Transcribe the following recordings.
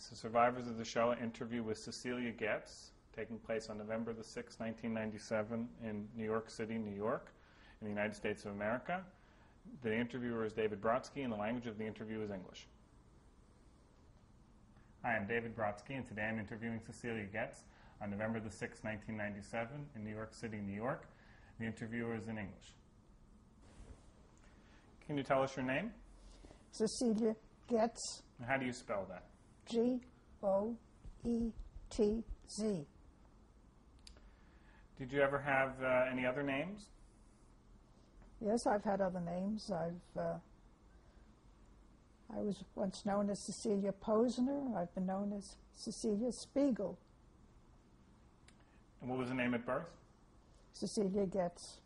It's the Survivors of the Shoah interview with Cecelia Goetz, taking place on November the 6th, 1997 in New York City, New York, in the United States of America. The interviewer is David Brodsky, and the language of the interview is English. Hi, I'm David Brodsky, and today I'm interviewing Cecelia Goetz on November the 6th, 1997 in New York City, New York. The interviewer is in English. Can you tell us your name? Cecelia Goetz. How do you spell that? G-O-E-T-Z. Did you ever have any other names? Yes, I've had other names. I was once known as Cecelia Posner. I've been known as Cecelia Spiegel. And what was the name at birth? Cecelia Goetz.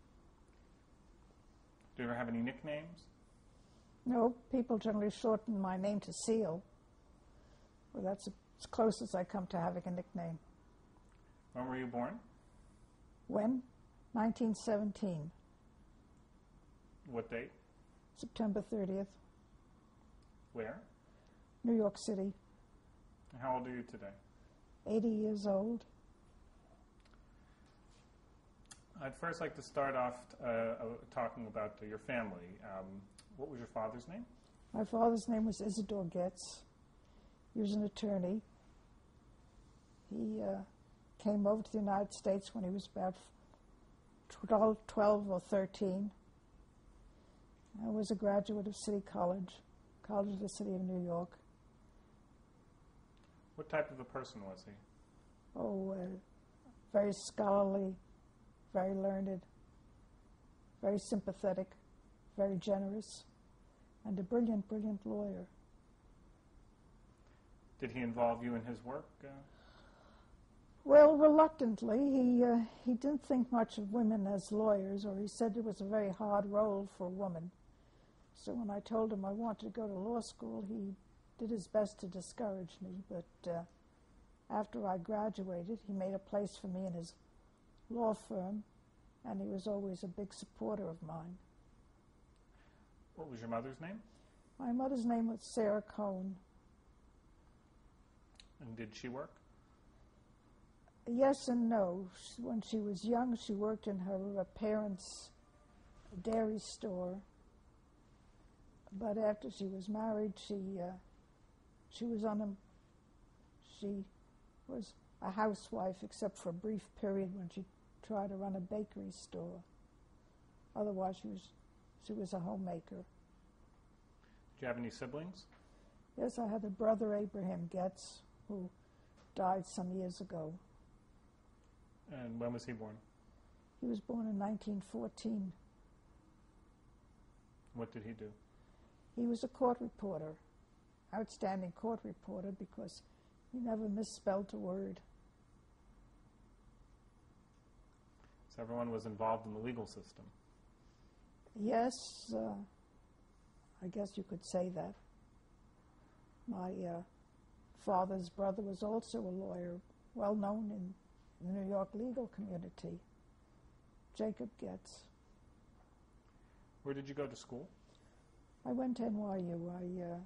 Do you ever have any nicknames? No, people generally shorten my name to Seal. Well, that's as close as I come to having a nickname. When were you born? When? 1917. What date? September 30th. Where? New York City. And how old are you today? 80 years old. I'd first like to start off talking about your family. What was your father's name? My father's name was Isidore Goetz. He was an attorney. He came over to the United States when he was about 12 or 13. I was a graduate of City College of the City of New York. What type of a person was he? Very scholarly, very learned, very sympathetic, very generous, and a brilliant, brilliant lawyer. Did he involve you in his work? Well, reluctantly. He didn't think much of women as lawyers, or he said it was a very hard role for a woman. So when I told him I wanted to go to law school, he did his best to discourage me. But after I graduated, he made a place for me in his law firm, and he was always a big supporter of mine. What was your mother's name? My mother's name was Sarah Cohn. And did she work? Yes and no. When she was young, she worked in her parents' dairy store. But after she was married, she was a housewife, except for a brief period when she tried to run a bakery store. Otherwise, she was a homemaker. Did you have any siblings? Yes, I had a brother, Abraham Goetz, who died some years ago. And when was he born? He was born in 1914. What did he do? He was a court reporter, outstanding court reporter, because he never misspelled a word. So everyone was involved in the legal system? Yes, I guess you could say that. My father's brother was also a lawyer, well known in the New York legal community, Jacob Goetz. Where did you go to school? I went to NYU.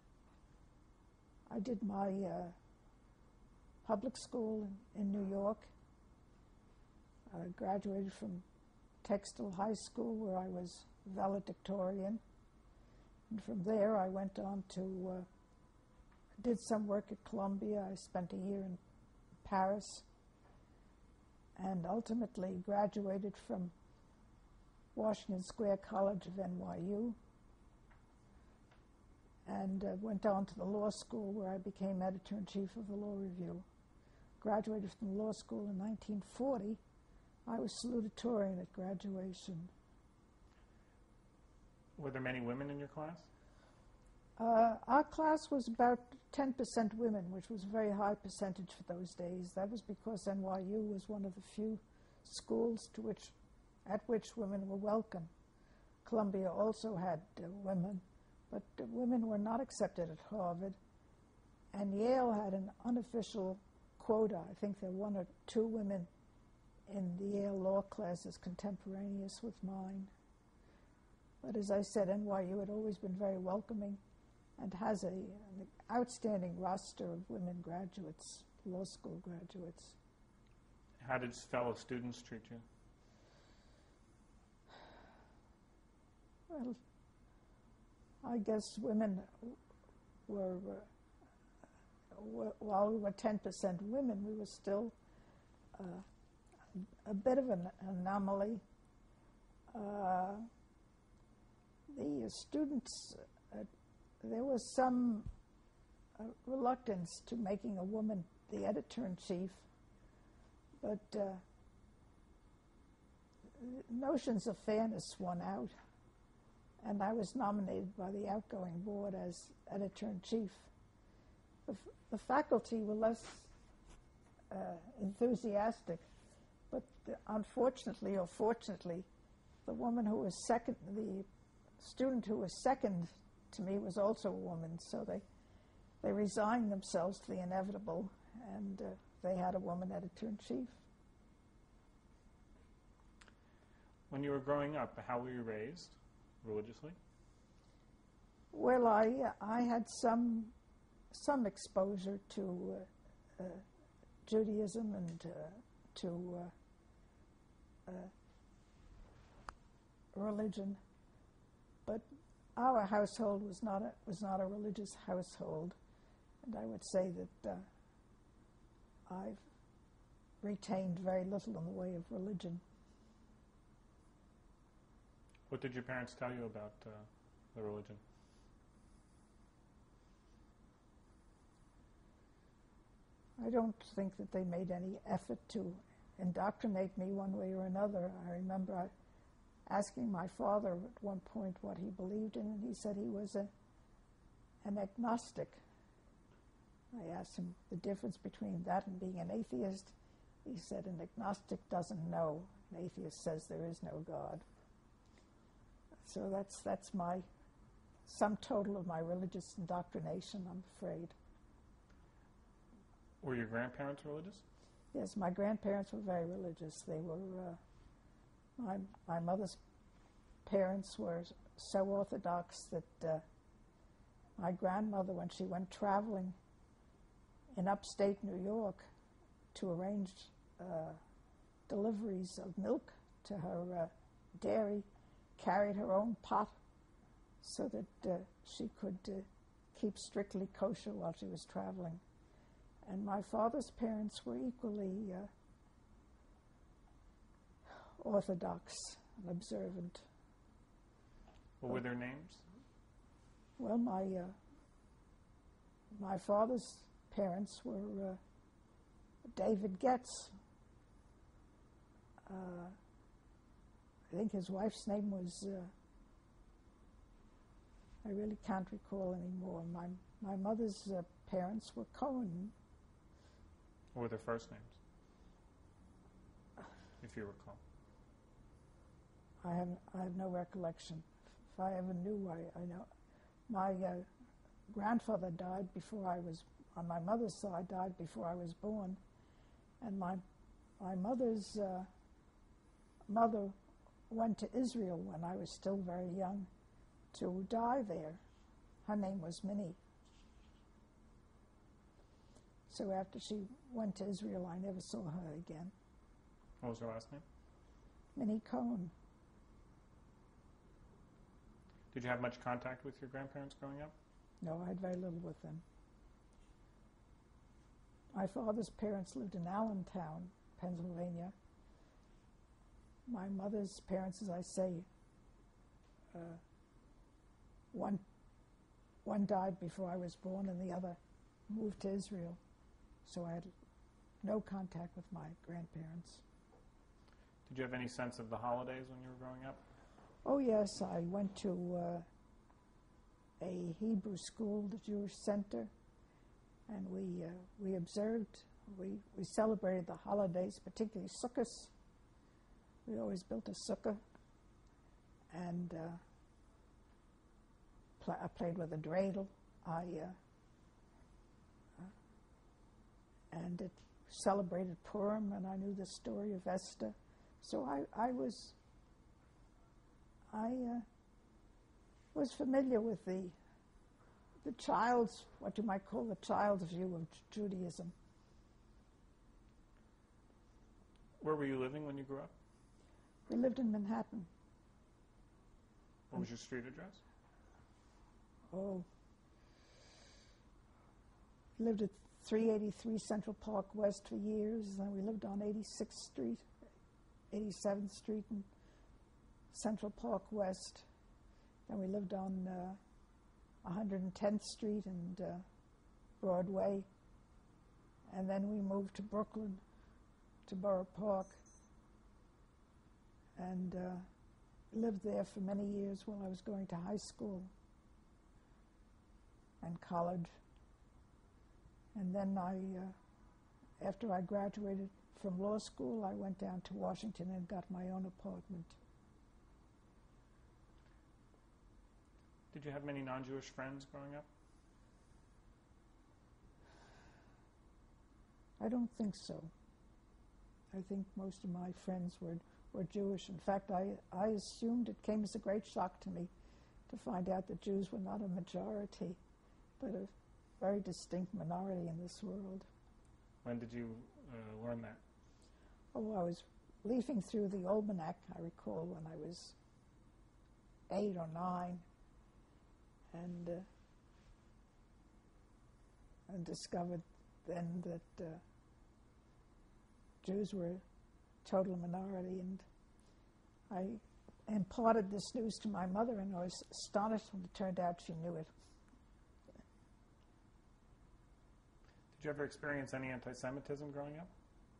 I did my public school in New York. I graduated from Textile High School, where I was valedictorian. And from there, I went on to did some work at Columbia. I spent a year in Paris, and ultimately graduated from Washington Square College of NYU, and went on to the law school, where I became editor-in-chief of the Law Review. Graduated from law school in 1940. I was salutatorian at graduation. Were there many women in your class? Our class was about 10% women, which was a very high percentage for those days. That was because NYU was one of the few schools at which women were welcome. Columbia also had women, but women were not accepted at Harvard. And Yale had an unofficial quota. I think there were 1 or 2 women in the Yale law classes contemporaneous with mine. But as I said, NYU had always been very welcoming. and has an outstanding roster of women graduates, law school graduates. How did fellow students treat you? Well, I guess women were, while we were 10% women, we were still a bit of an anomaly. The students, there was some reluctance to making a woman the editor-in-chief, but notions of fairness won out, and I was nominated by the outgoing board as editor-in-chief. The faculty were less enthusiastic, but unfortunately or fortunately, the woman who was second, the student who was second to me was also a woman, so they resigned themselves to the inevitable, and they had a woman editor-in-chief. When you were growing up, how were you raised religiously? Well, I had some exposure to Judaism and to religion, but our household was not a religious household, and I would say that I've retained very little in the way of religion. What did your parents tell you about the religion? I don't think that they made any effort to indoctrinate me one way or another. I remember asking my father at one point what he believed in, and he said he was an agnostic. I asked him the difference between that and being an atheist. He said an agnostic doesn't know. An atheist says there is no God. So that's my sum total of my religious indoctrination, I'm afraid. Were your grandparents religious? Yes, my grandparents were very religious. They were, my mother's parents were so orthodox that my grandmother, when she went traveling in upstate New York to arrange deliveries of milk to her dairy, carried her own pot so that she could keep strictly kosher while she was traveling. And my father's parents were equally orthodox and observant. What were their names? Well, my father's parents were David Goetz. I think his wife's name was, I really can't recall anymore. My mother's parents were Cohen. What were their first names, if you recall? I have no recollection. If I ever knew, I know. My grandfather died before I was, on my mother's side, died before I was born. And my mother's mother went to Israel when I was still very young to die there. Her name was Minnie. So after she went to Israel, I never saw her again. What was her last name? Minnie Cohen. Did you have much contact with your grandparents growing up? No, I had very little with them. My father's parents lived in Allentown, Pennsylvania. My mother's parents, as I say, one died before I was born and the other moved to Israel. So I had no contact with my grandparents. Did you have any sense of the holidays when you were growing up? Oh yes, I went to a Hebrew school, the Jewish Center, and we observed, we celebrated the holidays, particularly Sukkot. We always built a sukkah, and I played with a dreidel. And it celebrated Purim, and I knew the story of Esther. So I was familiar with the the child's, what you might call the child's view of Judaism. Where were you living when you grew up? We lived in Manhattan. What was your street address? Oh, lived at 383 Central Park West for years. Then we lived on 86th Street, 87th Street and Central Park West. Then we lived on 110th Street and Broadway. And then we moved to Brooklyn, to Borough Park, and lived there for many years while I was going to high school and college. And then after I graduated from law school, I went down to Washington and got my own apartment. Did you have many non-Jewish friends growing up? I don't think so. I think most of my friends were Jewish. In fact, I assumed, it came as a great shock to me to find out that Jews were not a majority, but a very distinct minority in this world. When did you learn that? Oh, I was leafing through the almanac, I recall, when I was 8 or 9, and discovered then that Jews were a total minority, and I imparted this news to my mother, and I was astonished when it turned out she knew it. Did you ever experience any anti-Semitism growing up?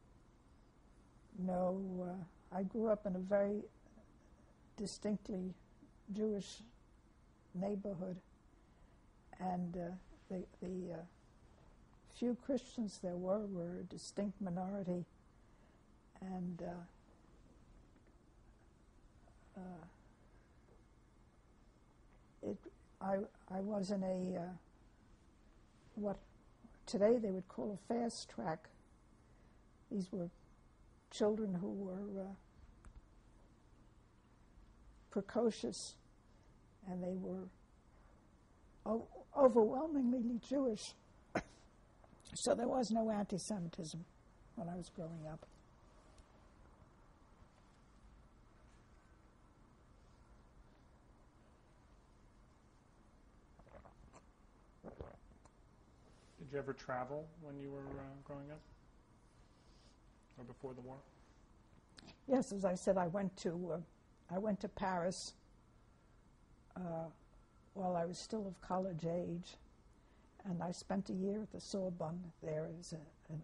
No, I grew up in a very distinctly Jewish neighborhood, and the few Christians there were a distinct minority, and I was in a what today they would call a fast track. These were children who were precocious, and they were overwhelmingly Jewish. So there was no anti-Semitism when I was growing up. Did you ever travel when you were growing up, or before the war? Yes, as I said, I went to Paris while I was still of college age, and I spent a year at the Sorbonne there as an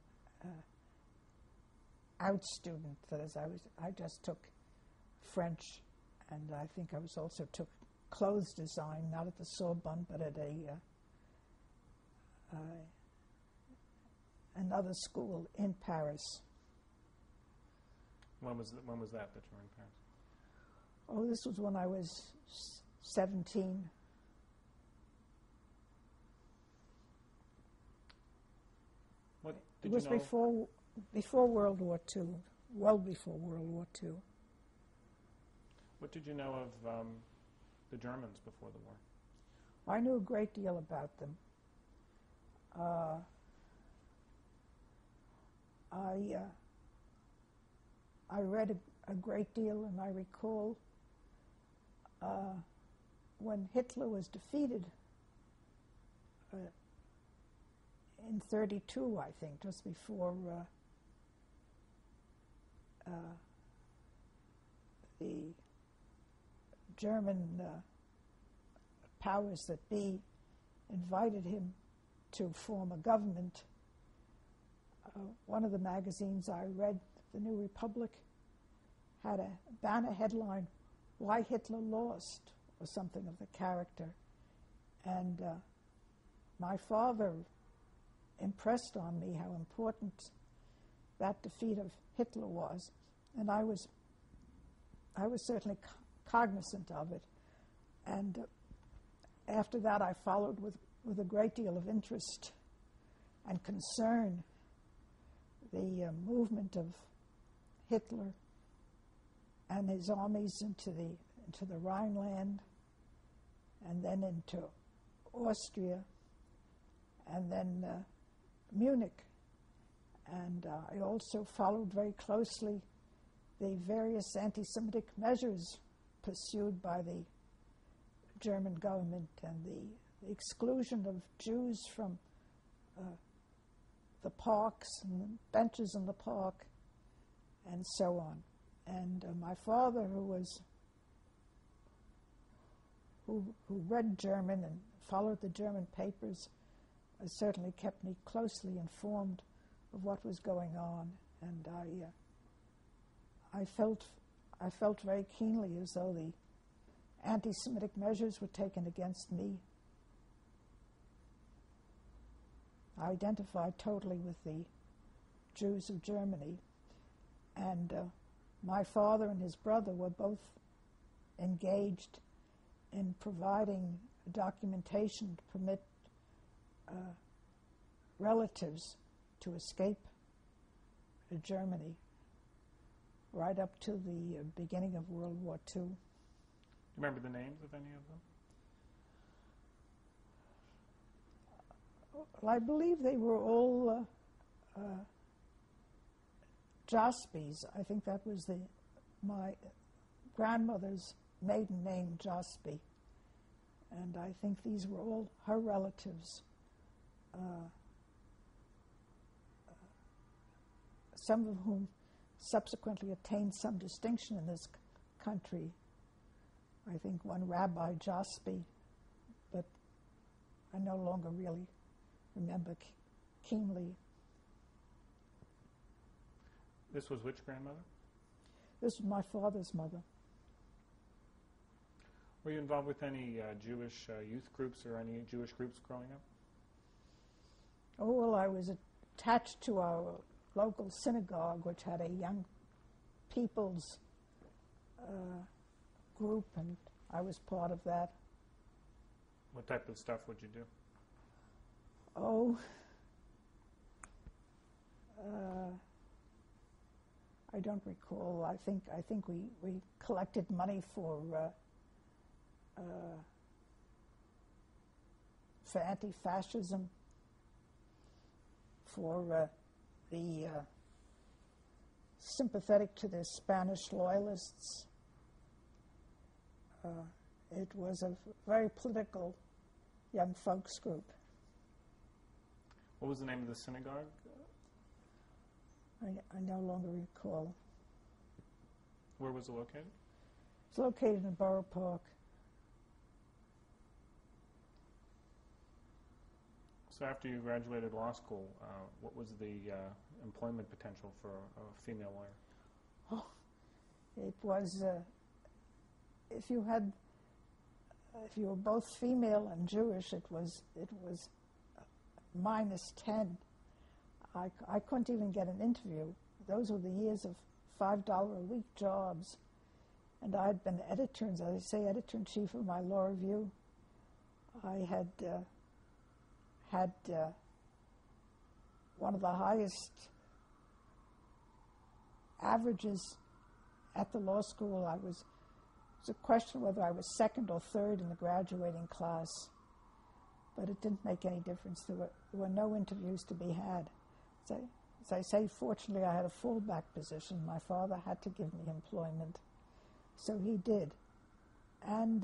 out student. That is, I just took French, and I think I also took clothes design, not at the Sorbonne, but at another school in Paris. When was that you were in Paris? Oh, this was when I was 17. What It did was you know? before World War II, well before World War II. What did you know of the Germans before the war? I knew a great deal about them. I read a great deal, and I recall when Hitler was defeated in 1932, I think, just before the German powers that be invited him to form a government. One of the magazines I read, The New Republic, had a banner headline, "Why Hitler Lost," or something of the character. And my father impressed on me how important that defeat of Hitler was, and I was certainly cognizant of it. And after that, I followed with a great deal of interest and concern the movement of Hitler and his armies into the Rhineland, and then into Austria, and then Munich. And I also followed very closely the various anti-Semitic measures pursued by the German government and the exclusion of Jews from the parks and the benches in the park and so on. And my father, who read German and followed the German papers, certainly kept me closely informed of what was going on. And I felt very keenly as though the anti-Semitic measures were taken against me. I identified totally with the Jews of Germany, and my father and his brother were both engaged in providing documentation to permit relatives to escape Germany right up to the beginning of World War II. Do you remember the names of any of them? Well, I believe they were all Jaspys. I think that was my grandmother's maiden name, Jaspy. And I think these were all her relatives. Some of whom subsequently attained some distinction in this country. I think one Rabbi Jaspy, but I no longer really remember keenly. This was which grandmother? This was my father's mother. Were you involved with any Jewish youth groups or any Jewish groups growing up? Oh, well, I was attached to our local synagogue, which had a young people's group, and I was part of that. What type of stuff would you do? Oh, I don't recall. I think we collected money for anti-fascism, for the sympathetic to the Spanish loyalists. It was a very political young folks group. What was the name of the synagogue? I no longer recall. Where was it located? It's located in Borough Park. So after you graduated law school, what was the employment potential for a female lawyer? Oh, it was, if you were both female and Jewish, it was -10. I couldn't even get an interview. Those were the years of $5 a week jobs. And I had been editor-in-chief, as I say, editor-in-chief of my law review. I had had one of the highest averages at the law school. It was a question whether I was second or third in the graduating class, but it didn't make any difference. There were no interviews to be had. As I say, fortunately, I had a fallback position. My father had to give me employment, so he did. And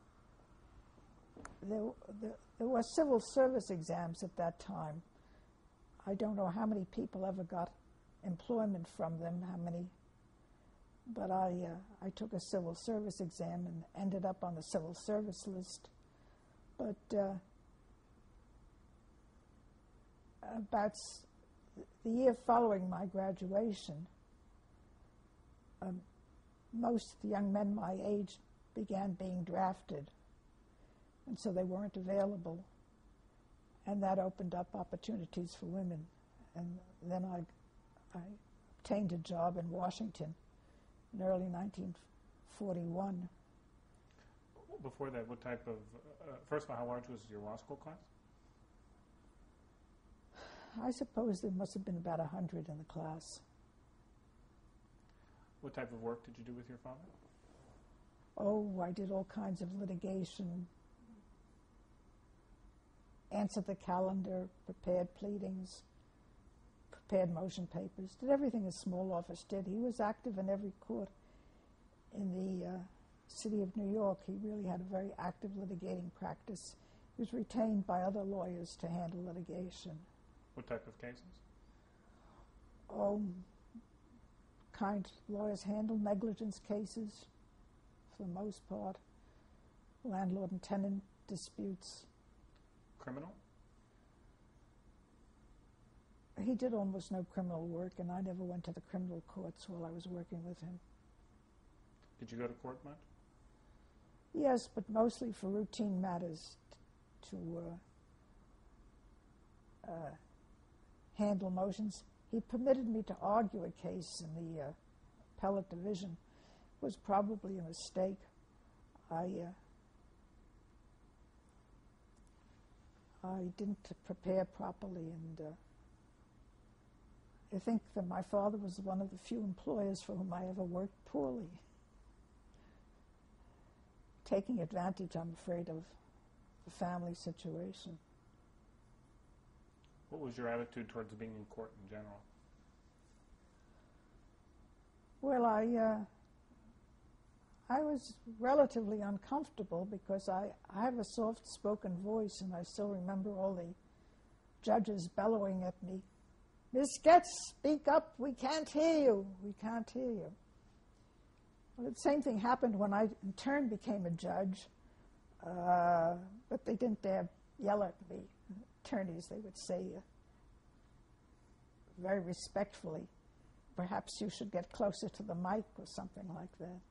there were civil service exams at that time. I don't know how many people ever got employment from them, but I took a civil service exam and ended up on the civil service list. But about the year following my graduation, most young men my age began being drafted, and so they weren't available, and that opened up opportunities for women. And then I obtained a job in Washington in early 1941. Before that, what type of, first of all, how large was your law school class? I suppose there must have been about 100 in the class. What type of work did you do with your father? Oh, I did all kinds of litigation, answered the calendar, prepared pleadings, prepared motion papers, did everything a small office did. He was active in every court in the city of New York. He really had a very active litigating practice. He was retained by other lawyers to handle litigation. What type of cases? Lawyers handle negligence cases for the most part, landlord and tenant disputes. Criminal? He did almost no criminal work, and I never went to the criminal courts while I was working with him. Did you go to court much? Yes, but mostly for routine matters to handle motions. He permitted me to argue a case in the appellate division. It was probably a mistake. I didn't prepare properly, and I think that my father was one of the few employers for whom I ever worked poorly. Taking advantage, I'm afraid, of the family situation. What was your attitude towards being in court in general? Well, I was relatively uncomfortable because I have a soft-spoken voice, and I still remember all the judges bellowing at me, "Miss Goetz, speak up, we can't hear you, we can't hear you." Well, the same thing happened when I in turn became a judge, but they didn't dare yell at me. Attorneys, they would say very respectfully, "Perhaps you should get closer to the mic," or something like that.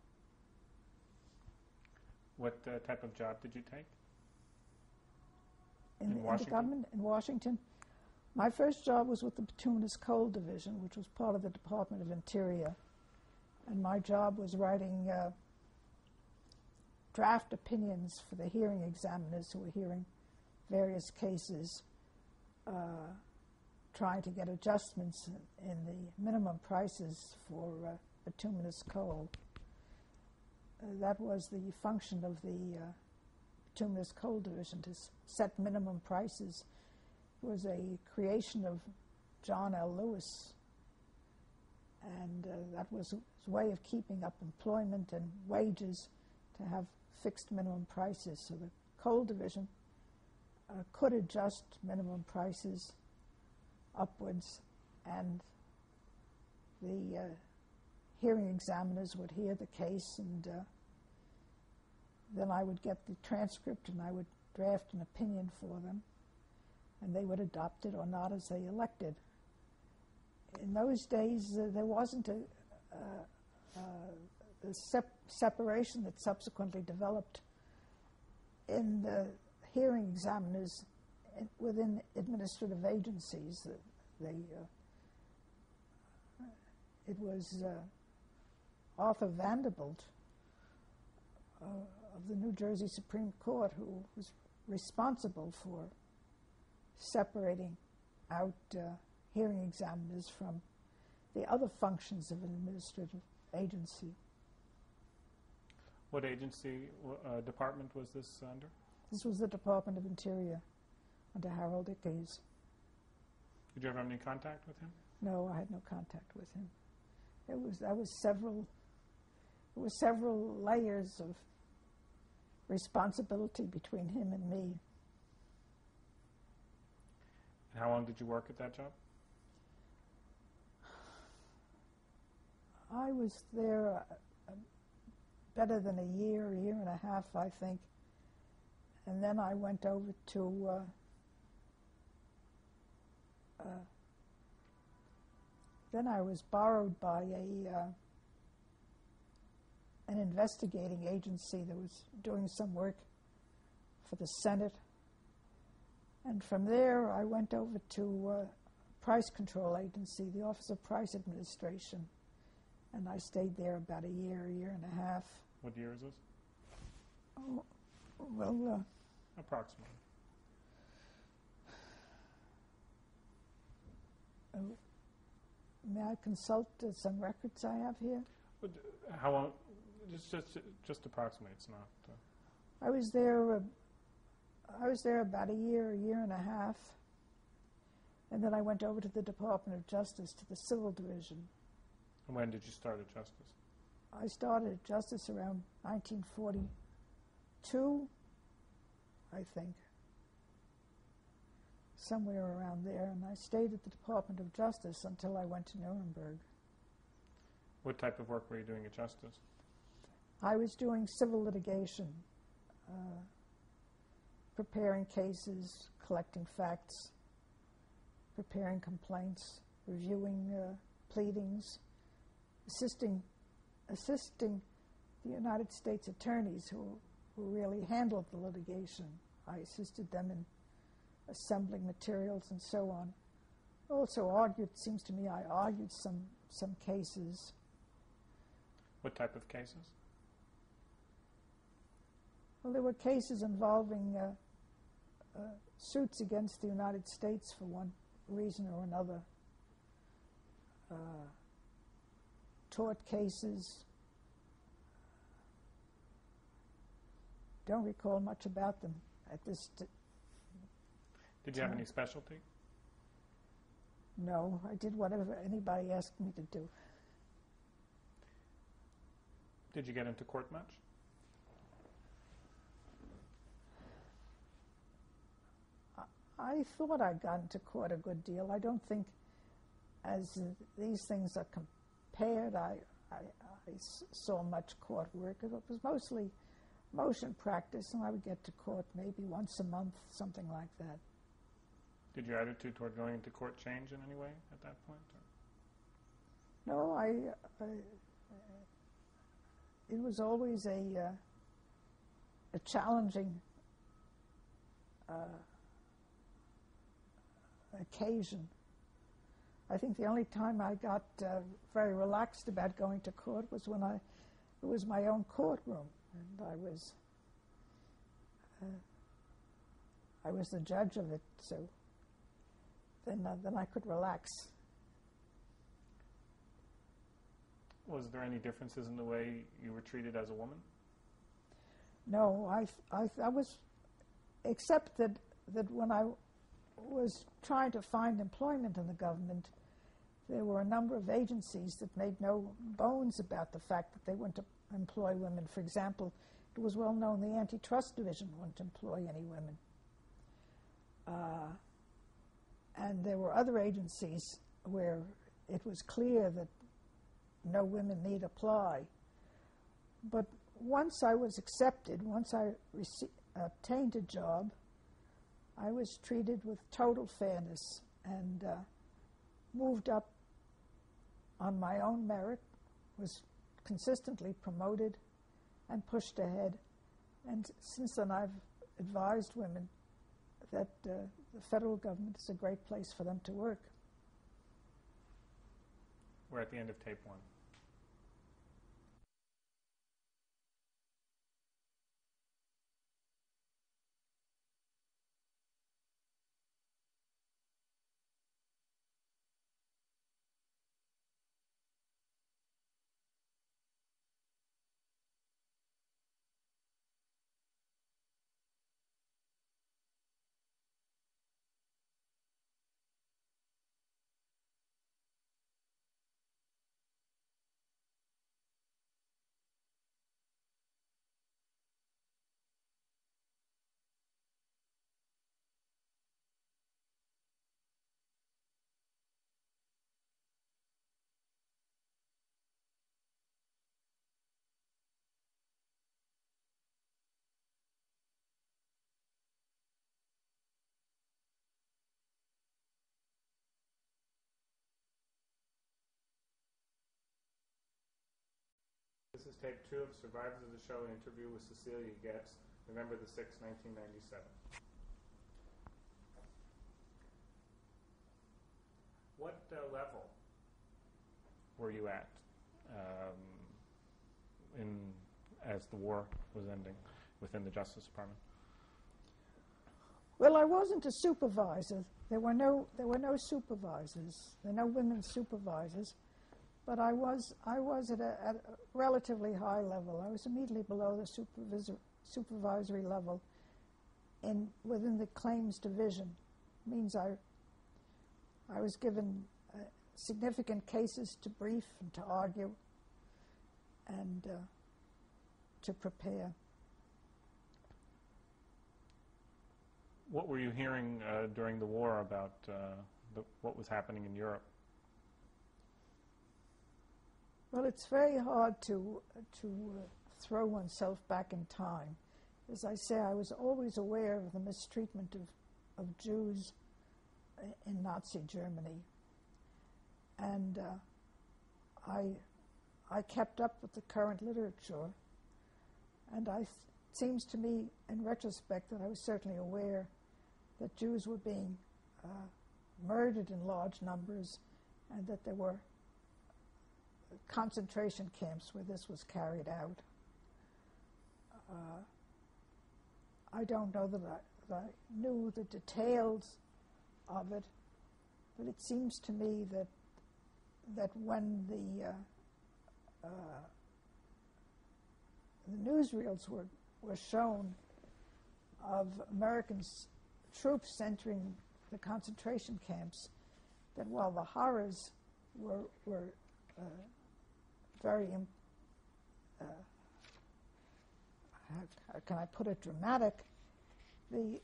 What type of job did you take? In the government in Washington? My first job was with the Bituminous Coal Division, which was part of the Department of Interior. And my job was writing draft opinions for the hearing examiners who were hearing various cases, trying to get adjustments in the minimum prices for bituminous coal. That was the function of the Bituminous Coal Division, to set minimum prices. It was a creation of John L. Lewis, and that was his way of keeping up employment and wages, to have fixed minimum prices. So the coal division could adjust minimum prices upwards, and the hearing examiners would hear the case, and then I would get the transcript and I would draft an opinion for them, and they would adopt it or not as they elected. In those days, there wasn't a separation that subsequently developed in the hearing examiners within administrative agencies. It was Arthur Vanderbilt of the New Jersey Supreme Court who was responsible for separating out hearing examiners from the other functions of an administrative agency. What agency, department was this under? This was the Department of Interior under Harold Ickes. Did you ever have any contact with him? No, I had no contact with him. There was several layers of responsibility between him and me. And how long did you work at that job? I was there better than a year and a half, I think. And then I went over to then I was borrowed by an investigating agency that was doing some work for the Senate. And from there, I went over to Price Control Agency, the Office of Price Administration. And I stayed there about a year and a half. What year is this? Oh, well, approximately. May I consult some records I have here? How long? Just approximate. It's not. I was there I was there about a year and a half, and then I went over to the Department of Justice, to the Civil Division. And when did you start at Justice? I started at Justice around 1942, I think, somewhere around there, and I stayed at the Department of Justice until I went to Nuremberg. What type of work were you doing at Justice? I was doing civil litigation, preparing cases, collecting facts, preparing complaints, reviewing pleadings, assisting the United States attorneys who really handled the litigation. I assisted them in assembling materials and so on. Also argued, seems to me, I argued some cases. What type of cases? Well, there were cases involving suits against the United States for one reason or another. Tort cases. Don't recall much about them at this Did you have any specialty? No, I did whatever anybody asked me to do. Did you get into court much? I thought I got into court a good deal. I don't think, as these things are compared, I saw much court work. It was mostly motion practice, and I would get to court maybe once a month, something like that. Did your attitude toward going into court change in any way at that point? Or? No, it was always a challenging occasion. I think the only time I got very relaxed about going to court was when it was my own courtroom, and I was the judge of it, so then I could relax. Was there any differences in the way you were treated as a woman? No, I was, except that when I was trying to find employment in the government, there were a number of agencies that made no bones about the fact that they wouldn't employ women. For example, it was well known the Antitrust Division wouldn't employ any women. And there were other agencies where it was clear that no women need apply. But once I was accepted, once I obtained a job, I was treated with total fairness and moved up on my own merit, was consistently promoted and pushed ahead. And since then I've advised women that the federal government is a great place for them to work. We're at the end of tape 1. This is tape 2 of Survivors of the Shoah interview with Cecelia Goetz, November the 6th, 1997. What level were you at as the war was ending within the Justice Department? Well, I wasn't a supervisor. There were no supervisors. There were no women supervisors. But I was at a relatively high level. I was immediately below the supervisory level within the claims division. It means I was given significant cases to brief and to argue and to prepare. What were you hearing during the war about what was happening in Europe? Well, it's very hard to throw oneself back in time. As I say, I was always aware of the mistreatment of Jews in Nazi Germany. And I kept up with the current literature, and it seems to me, in retrospect, that I was certainly aware that Jews were being murdered in large numbers, and that there were concentration camps where this was carried out. I don't know that I knew the details of it, but it seems to me that when the newsreels were shown of American troops entering the concentration camps, that while the horrors were very, how can I put it, dramatic, the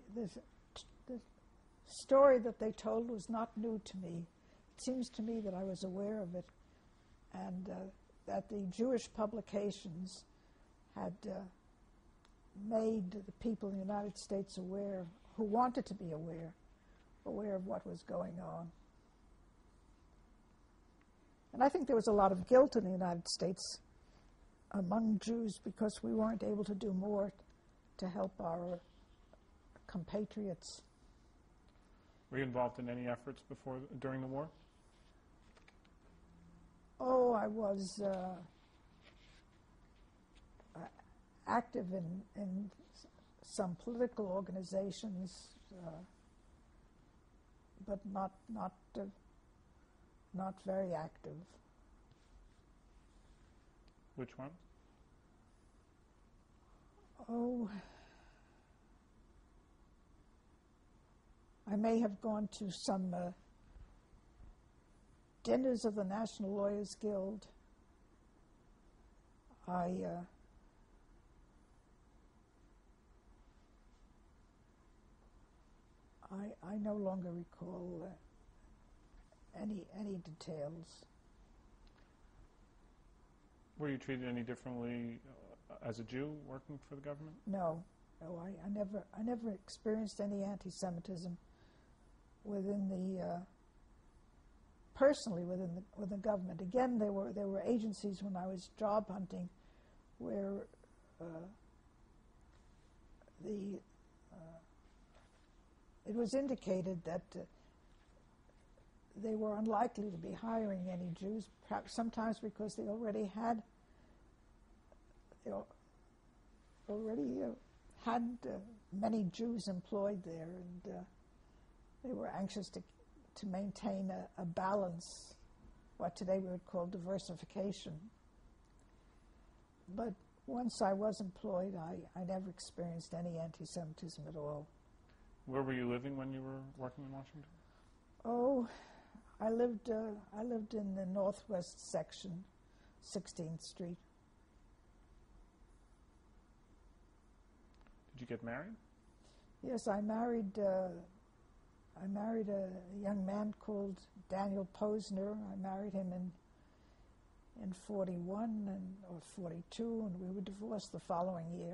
story that they told was not new to me. It seems to me that I was aware of it, and that the Jewish publications had made the people in the United States aware, who wanted to be aware of what was going on. And I think there was a lot of guilt in the United States among Jews because we weren't able to do more to help our compatriots. Were you involved in any efforts during the war? Oh, I was active in some political organizations, but not very active. Which one? Oh, I may have gone to some dinners of the National Lawyers Guild. I no longer recall any details. Were you treated any differently as a Jew working for the government? No, I never experienced any anti-Semitism personally within the government. Again, there were agencies when I was job hunting where it was indicated that they were unlikely to be hiring any Jews, perhaps sometimes because they already had many Jews employed there, and they were anxious to maintain a balance, what today we would call diversification. But once I was employed, I never experienced any anti-Semitism at all. Where were you living when you were working in Washington? Oh, I lived in the northwest section, 16th Street. Did you get married? Yes, I married a young man called Daniel Posner. I married him in 41 or 42, and we were divorced the following year.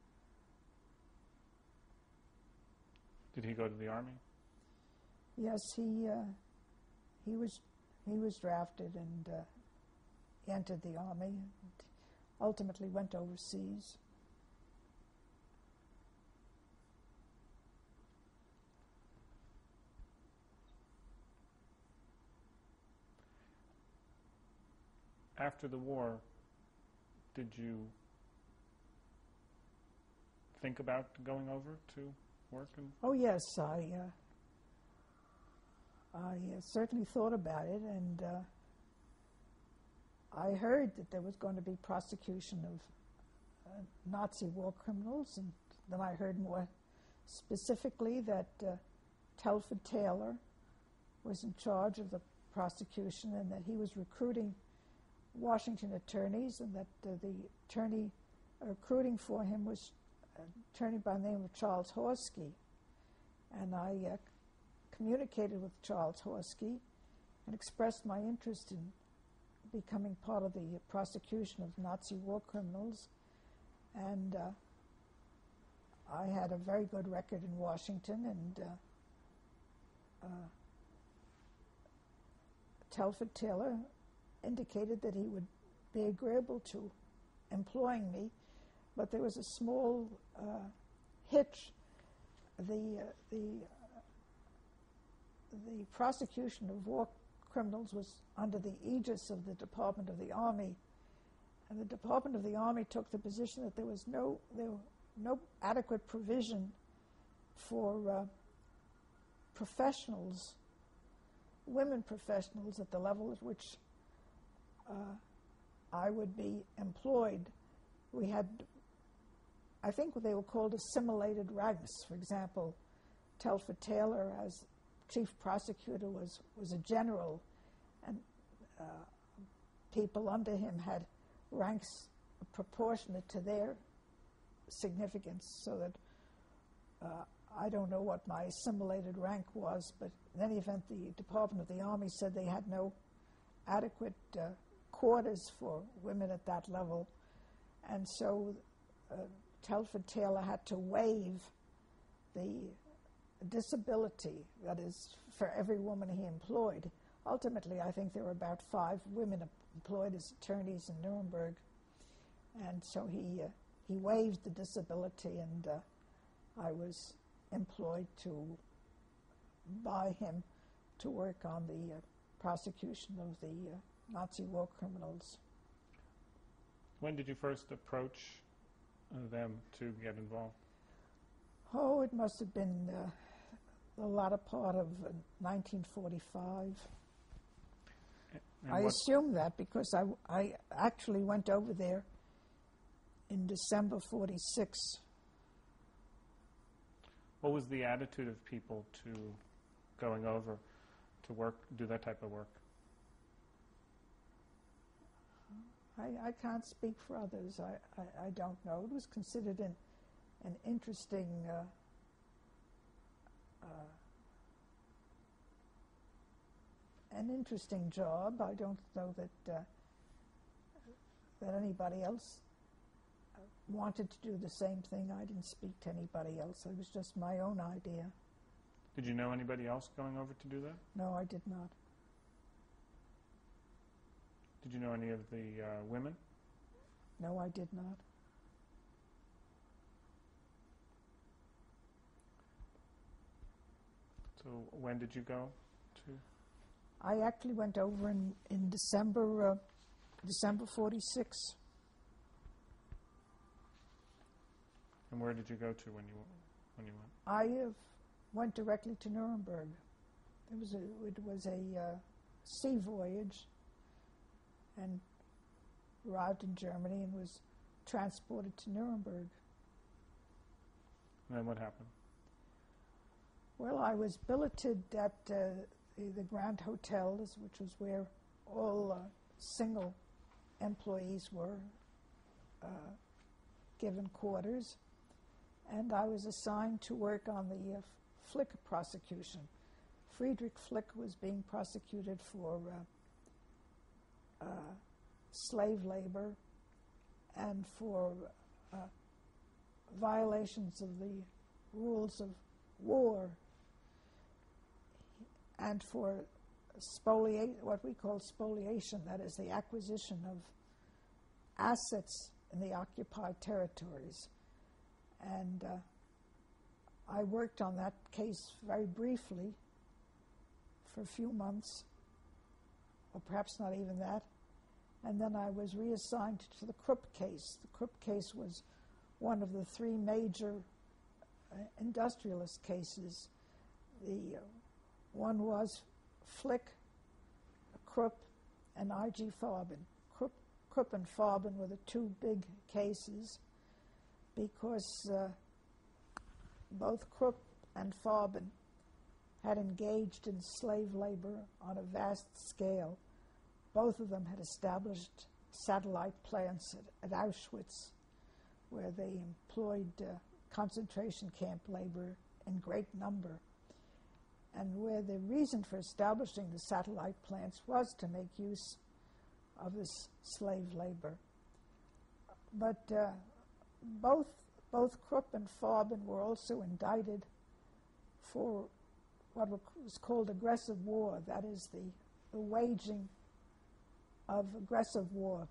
Did he go to the army? Yes, he was drafted and entered the army, and ultimately went overseas. After the war, did you think about going over to work? Oh yes, I certainly thought about it, and I heard that there was going to be prosecution of Nazi war criminals, and then I heard more specifically that Telford Taylor was in charge of the prosecution and that he was recruiting Washington attorneys, and that the attorney recruiting for him was an attorney by the name of Charles Horsky. And I communicated with Charles Horsky and expressed my interest in becoming part of the prosecution of Nazi war criminals. And I had a very good record in Washington, and Telford Taylor indicated that he would be agreeable to employing me, but there was a small hitch. The prosecution of war criminals was under the aegis of the Department of the Army, and the Department of the Army took the position that there was no adequate provision for professionals, women professionals, at the level at which I would be employed. We had, I think they were called assimilated ranks. For example, Telford Taylor, as chief prosecutor, was a general, and people under him had ranks proportionate to their significance, so that I don't know what my assimilated rank was, but in any event, the Department of the Army said they had no adequate quarters for women at that level, and so Telford Taylor had to waive the disability, that is, for every woman he employed. Ultimately, I think there were about 5 women employed as attorneys in Nuremberg, and so he waived the disability, and I was employed by him to work on the prosecution of the Nazi war criminals. When did you first approach them to get involved? Oh, it must have been the latter part of 1945. I assume that because I actually went over there in December 46. What was the attitude of people to going over to work, do that type of work? I can't speak for others. I don't know. It was considered an interesting job. I don't know that anybody else wanted to do the same thing. I didn't speak to anybody else. It was just my own idea. Did you know anybody else going over to do that? No, I did not. Did you know any of the women? No, I did not. So when did you go to? I actually went over in December 46. And where did you go to when you went? I went directly to Nuremberg. It was a sea voyage, and arrived in Germany and was transported to Nuremberg. And then what happened? Well, I was billeted at the Grand Hotels, which was where all single employees were given quarters, and I was assigned to work on the Flick prosecution. Friedrich Flick was being prosecuted for slave labor and for violations of the rules of war, and for what we call spoliation, that is the acquisition of assets in the occupied territories. And I worked on that case very briefly for a few months, or perhaps not even that. And then I was reassigned to the Krupp case. The Krupp case was one of the 3 major industrialist cases. The one was Flick, Krupp, and I.G. Farben. Krupp and Farben were the 2 big cases because both Krupp and Farben had engaged in slave labor on a vast scale. Both of them had established satellite plants at Auschwitz, where they employed concentration camp labor in great number, and where the reason for establishing the satellite plants was to make use of this slave labor. But both Krupp and Farben were also indicted for what was called aggressive war, that is, the waging of aggressive war.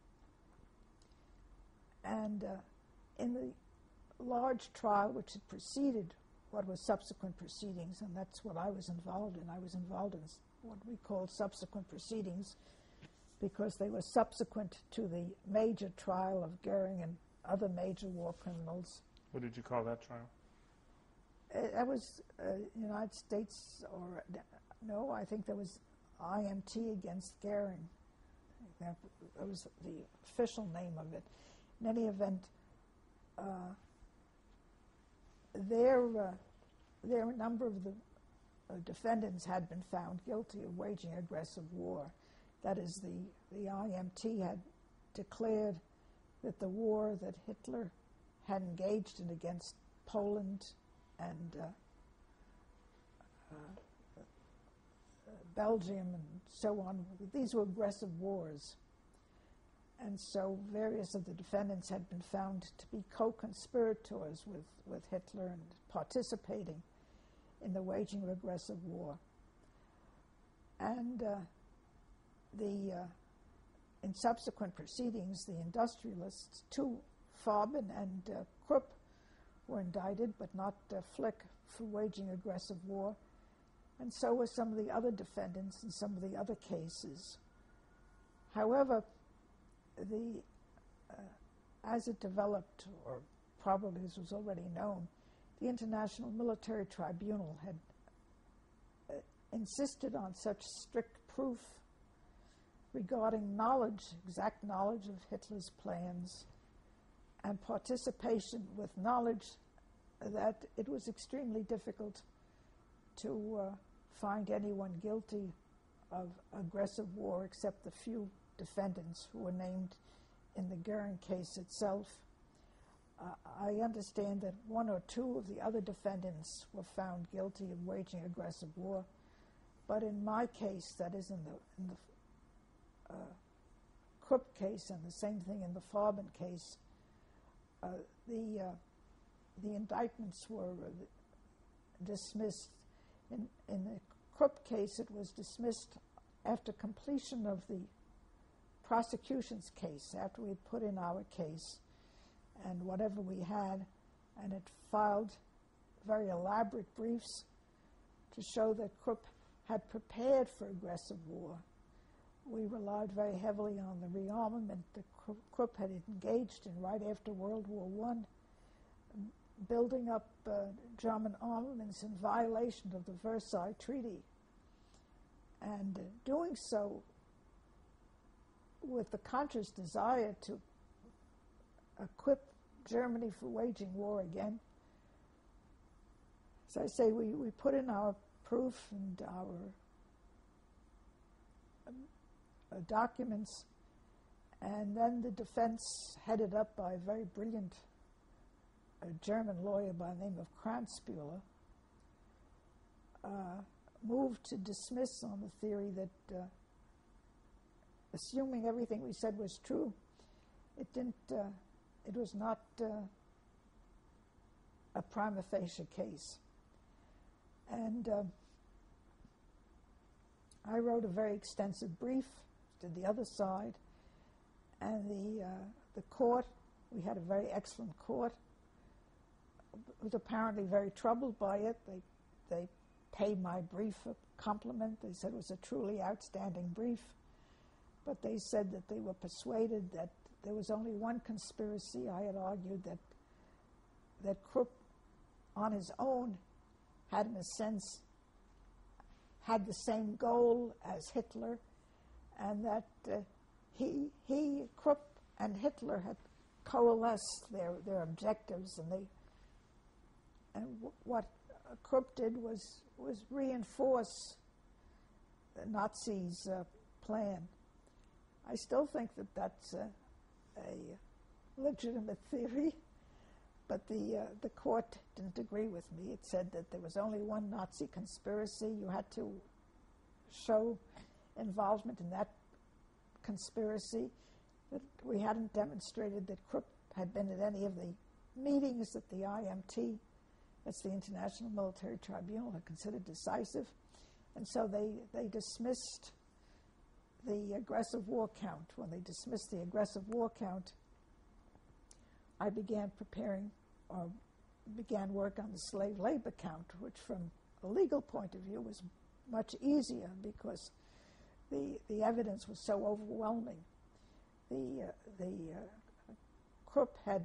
And in the large trial which had preceded what was subsequent proceedings, and that's what I was involved in. I was involved in what we called subsequent proceedings because they were subsequent to the major trial of Goering and other major war criminals. What did you call that trial? That was United States, or no, I think there was IMT against Goering. That was the official name of it. In any event, there a number of the defendants had been found guilty of waging aggressive war. That is, the IMT had declared that the war that Hitler had engaged in against Poland and Belgium and so on, these were aggressive wars. And so various of the defendants had been found to be co-conspirators with Hitler and participating in the waging of aggressive war. And in subsequent proceedings, the industrialists, too, Farben and Krupp, were indicted, but not Flick, for waging aggressive war. And so were some of the other defendants in some of the other cases. However, as it developed, or probably as was already known, the International Military Tribunal had insisted on such strict proof regarding knowledge, exact knowledge of Hitler's plans, and participation with knowledge that it was extremely difficult to find anyone guilty of aggressive war except the few defendants who were named in the Goering case itself. I understand that one or two of the other defendants were found guilty of waging aggressive war, but in my case, that is in the Krupp case, and the same thing in the Farben case, the indictments were dismissed. In the Krupp case, it was dismissed after completion of the prosecution's case, after we had put in our case and whatever we had, and it filed very elaborate briefs to show that Krupp had prepared for aggressive war. We relied very heavily on the rearmament that Krupp had engaged in right after World War I, building up German armaments in violation of the Versailles Treaty, and doing so with the conscious desire to equip Germany for waging war again. As I say, we put in our proof and our documents, and then the defense, headed up by a very brilliant German lawyer by the name of Kranzbühler, moved to dismiss on the theory that, assuming everything we said was true, it was not a prima facie case. And I wrote a very extensive brief to the other side, and the court, we had a very excellent court, was apparently very troubled by it. They paid my brief a compliment. They said it was a truly outstanding brief, but they said that they were persuaded that there was only one conspiracy. I had argued that Krupp, on his own, had, in a sense, had the same goal as Hitler, and that Krupp and Hitler had coalesced their objectives, and what Krupp did was reinforce the Nazis' plan. I still think that that's a legitimate theory, but the court didn't agree with me. It said that there was only one Nazi conspiracy. You had to show involvement in that conspiracy, that we hadn't demonstrated that Krupp had been at any of the meetings that the IMT, that's the International Military Tribunal, had considered decisive. And so they dismissed the aggressive war count. When they dismissed the aggressive war count, I began work on the slave labor count, which from a legal point of view was much easier because the evidence was so overwhelming. Krupp had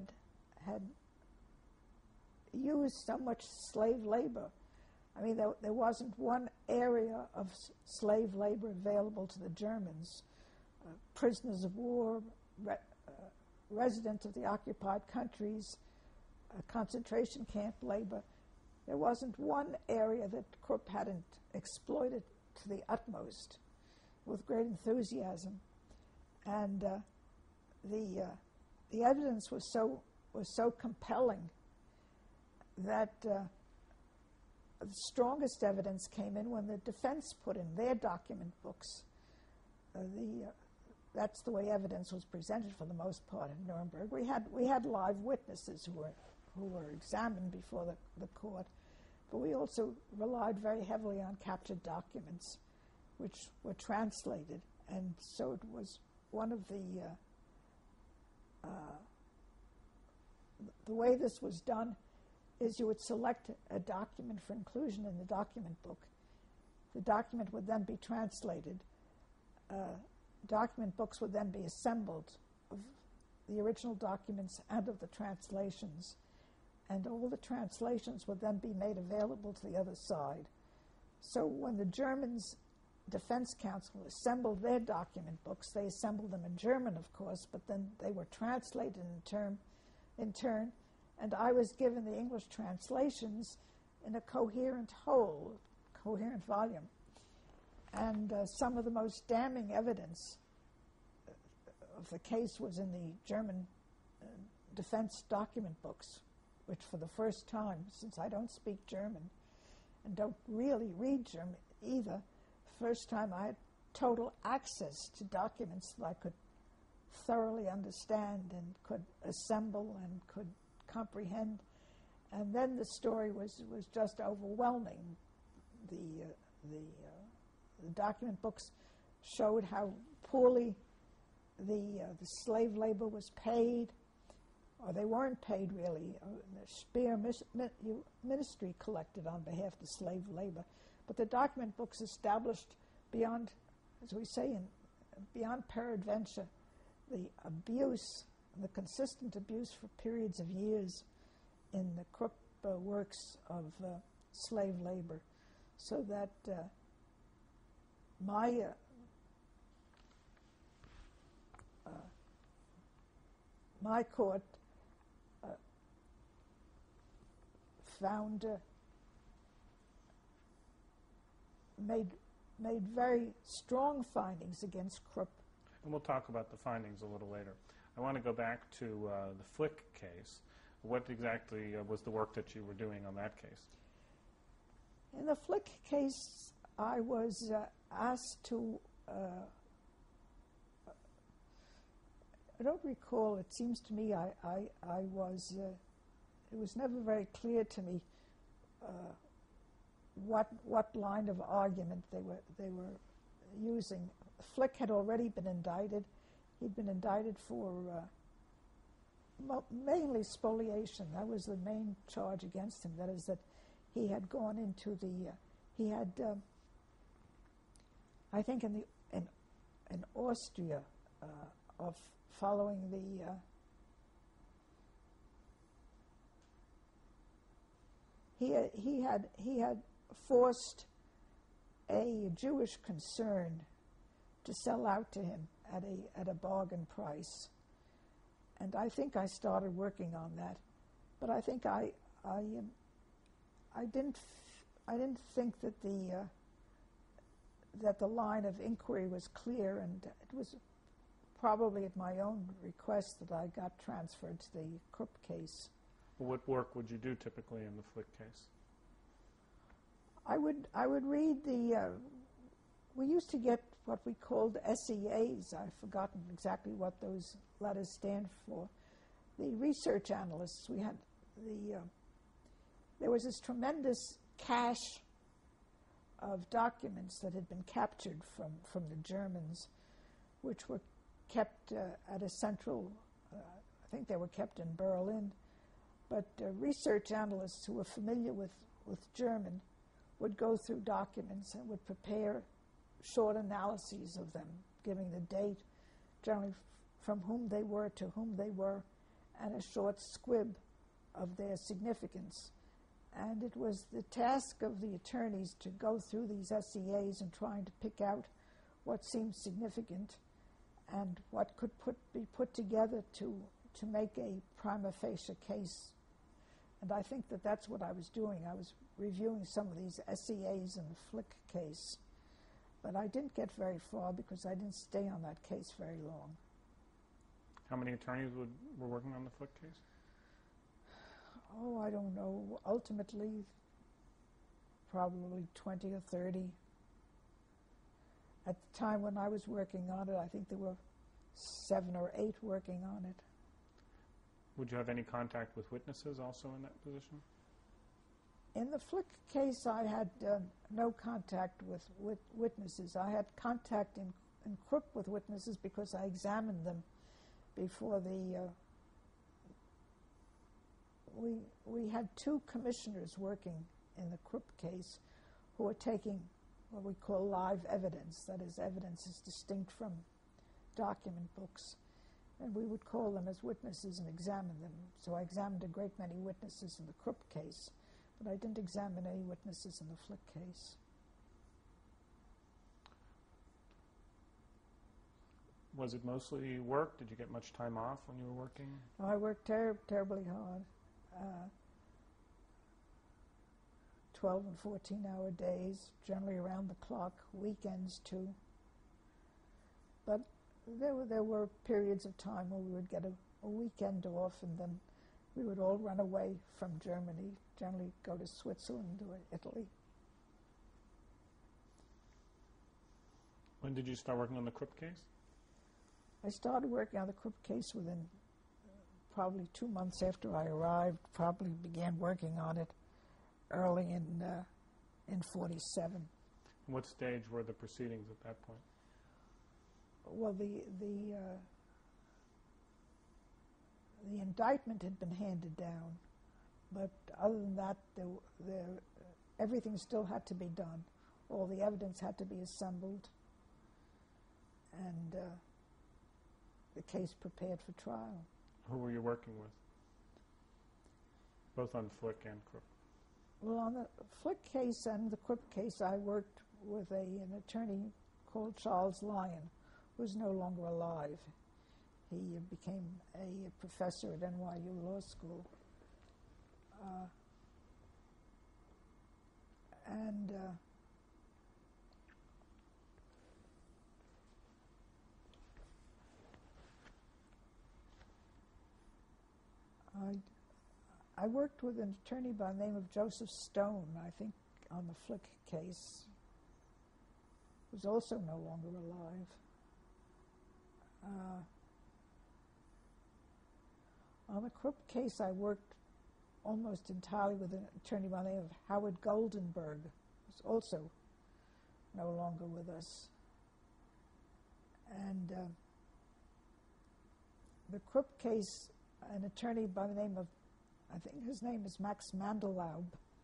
used so much slave labor. I mean, there wasn't one area of slave labor available to the Germans. Prisoners of war, residents of the occupied countries, concentration camp labor. There wasn't one area that Krupp hadn't exploited to the utmost with great enthusiasm. And the evidence was so compelling that the strongest evidence came in when the defense put in their document books. That's the way evidence was presented for the most part in Nuremberg. We had live witnesses who were examined before the court, but we also relied very heavily on captured documents, which were translated. And so it was one of the way this was done is you would select a document for inclusion in the document book. The document would then be translated. Document books would then be assembled of the original documents and of the translations. And all the translations would then be made available to the other side. So when the Germans' Defense Council assembled their document books, they assembled them in German, of course, but then they were translated in turn, and I was given the English translations in a coherent whole, coherent volume. And some of the most damning evidence of the case was in the German defense document books, which for the first time, since I don't speak German and don't really read German either, first time I had total access to documents that I could thoroughly understand and could assemble and could comprehend. And then the story was just overwhelming. The document books showed how poorly the slave labor was paid, or they weren't paid really. The Speer ministry collected on behalf of the slave labor. But the document books established beyond, as we say, beyond peradventure, the abuse, the consistent abuse for periods of years in the Krupp works of slave labor, so that my court found made very strong findings against Krupp. And we'll talk about the findings a little later. I want to go back to the Flick case. What exactly was the work that you were doing on that case? In the Flick case, I was asked to, I don't recall, it seems to me I was, it was never very clear to me what line of argument they were using. Flick had already been indicted. He'd been indicted for mainly spoliation. That was the main charge against him. That is that he had gone into he had, I think in Austria, of following he had forced a Jewish concern to sell out to him at a bargain price, and I think I started working on that. But I think I I didn't think that the line of inquiry was clear, and it was probably at my own request that I got transferred to the Krupp case. What work would you do typically in the Flick case? I would read the. We used to get what we called SEAs. I've forgotten exactly what those letters stand for. The research analysts. We had there was this tremendous cache of documents that had been captured from the Germans, which were kept at a central. I think they were kept in Berlin, but research analysts who were familiar with German would go through documents and would prepare short analyses of them, giving the date, generally from whom they were to whom they were, and a short squib of their significance. And it was the task of the attorneys to go through these SEAs and trying to pick out what seemed significant and what could be put together to make a prima facie case. And I think that that's what I was doing. I was reviewing some of these SEAs in the Flick case. But I didn't get very far because I didn't stay on that case very long. How many attorneys were working on the Flick case? Oh, I don't know. Ultimately, probably 20 or 30. At the time when I was working on it, I think there were 7 or 8 working on it. Would you have any contact with witnesses also in that position? In the Flick case, I had no contact with witnesses. I had contact in Krupp with witnesses because I examined them before the... We had 2 commissioners working in the Krupp case who were taking what we call live evidence. That is, evidence is distinct from document books. And we would call them as witnesses and examine them. So I examined a great many witnesses in the Krupp case, but I didn't examine any witnesses in the Flick case. Was it mostly work? Did you get much time off when you were working? I worked terribly hard. 12 and 14-hour days, generally around the clock, weekends too. But there were periods of time where we would get a weekend off, and then we would all run away from Germany, generally go to Switzerland or Italy. When did you start working on the Krupp case? I started working on the Krupp case within probably 2 months after I arrived, probably began working on it early in 47. What stage were the proceedings at that point? Well, the indictment had been handed down, but other than that, everything still had to be done. All the evidence had to be assembled, and the case prepared for trial. Who were you working with? Both on Flick and Krupp. Well, on the Flick case and the Krupp case, I worked with an attorney called Charles Lyon, who's no longer alive. He became a professor at NYU Law School. I worked with an attorney by the name of Joseph Stone, I think, on the Flick case, who's also no longer alive. On the Krupp case, I worked almost entirely with an attorney by the name of Howard Goldenberg, who's also no longer with us. And the Krupp case, an attorney by the name of, I think his name is Max Mandellaub,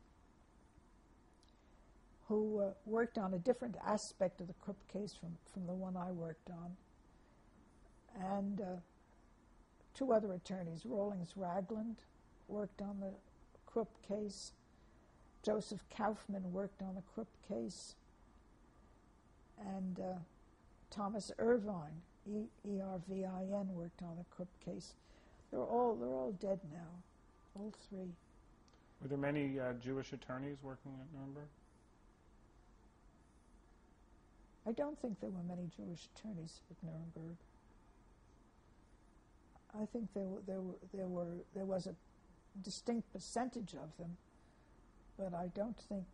who worked on a different aspect of the Krupp case from the one I worked on. And 2 other attorneys, Rawlings Ragland, worked on the Krupp case. Joseph Kaufman worked on the Krupp case. And Thomas Irvine, E-R-V-I-N, worked on the Krupp case. They're all dead now, all 3. Were there many Jewish attorneys working at Nuremberg? I don't think there were many Jewish attorneys at Nuremberg. I think there was a distinct percentage of them, but I don't think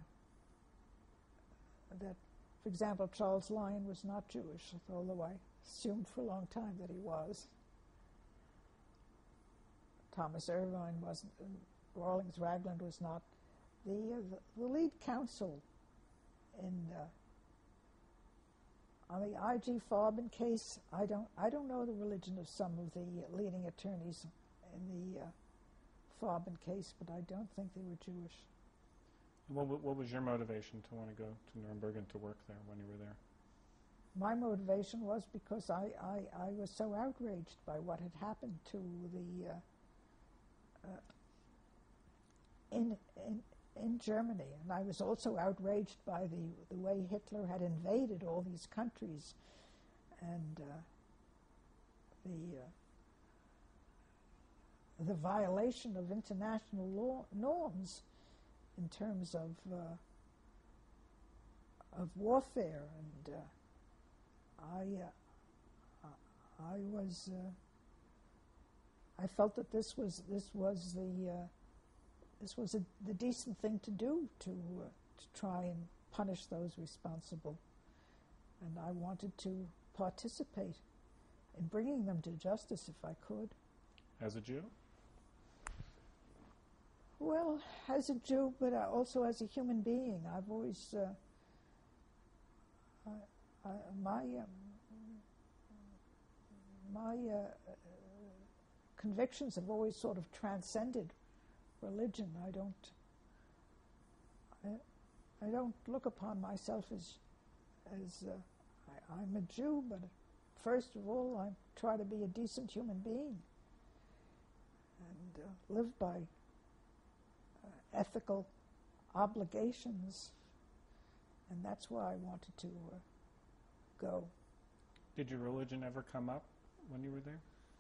that, for example, Charles Lyon was not Jewish, although I assumed for a long time that he was. Thomas Irvine wasn't, Rawlings Ragland was not. The lead counsel on the I.G. Farben case, I don't know the religion of some of the leading attorneys in the Farben case, but I don't think they were Jewish. What was your motivation to want to go to Nuremberg and to work there when you were there? My motivation was because I was so outraged by what had happened to the in Germany, and I was also outraged by the way Hitler had invaded all these countries, and the violation of international norms in terms of warfare, and I felt that this was the decent thing to do, to try and punish those responsible, and I wanted to participate in bringing them to justice if I could. As a Jew? Well, as a Jew, but also as a human being. I've always my convictions have always sort of transcended religion. I don't look upon myself as I'm a Jew, but first of all, I try to be a decent human being and live by ethical obligations, and that's why I wanted to go. Did your religion ever come up when you were there?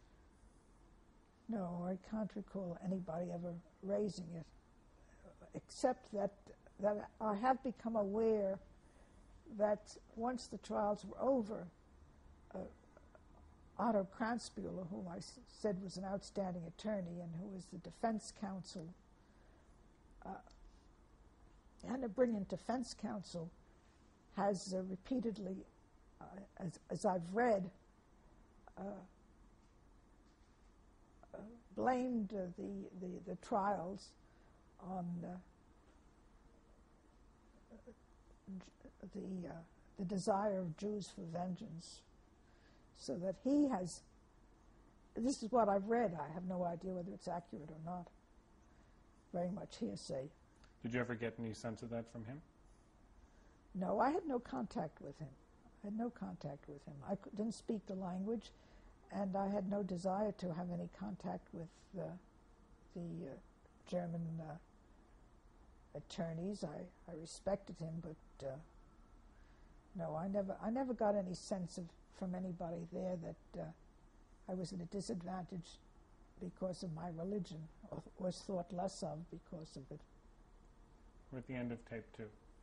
No, I can't recall anybody ever raising it, except that I have become aware that once the trials were over, Otto Kranzbühler, whom I said was an outstanding attorney and who was the defense counsel, and a brilliant defense counsel, has repeatedly, as I've read, blamed the trials on the desire of Jews for vengeance, so that he has. This is what I've read. I have no idea whether it's accurate or not. Very much hearsay. Did you ever get any sense of that from him? No, I had no contact with him. I didn't speak the language, and I had no desire to have any contact with the German attorneys. I respected him, but no, I never got any sense from anybody there that I was at a disadvantage because of my religion, or was thought less of because of it. We're at the end of tape 2.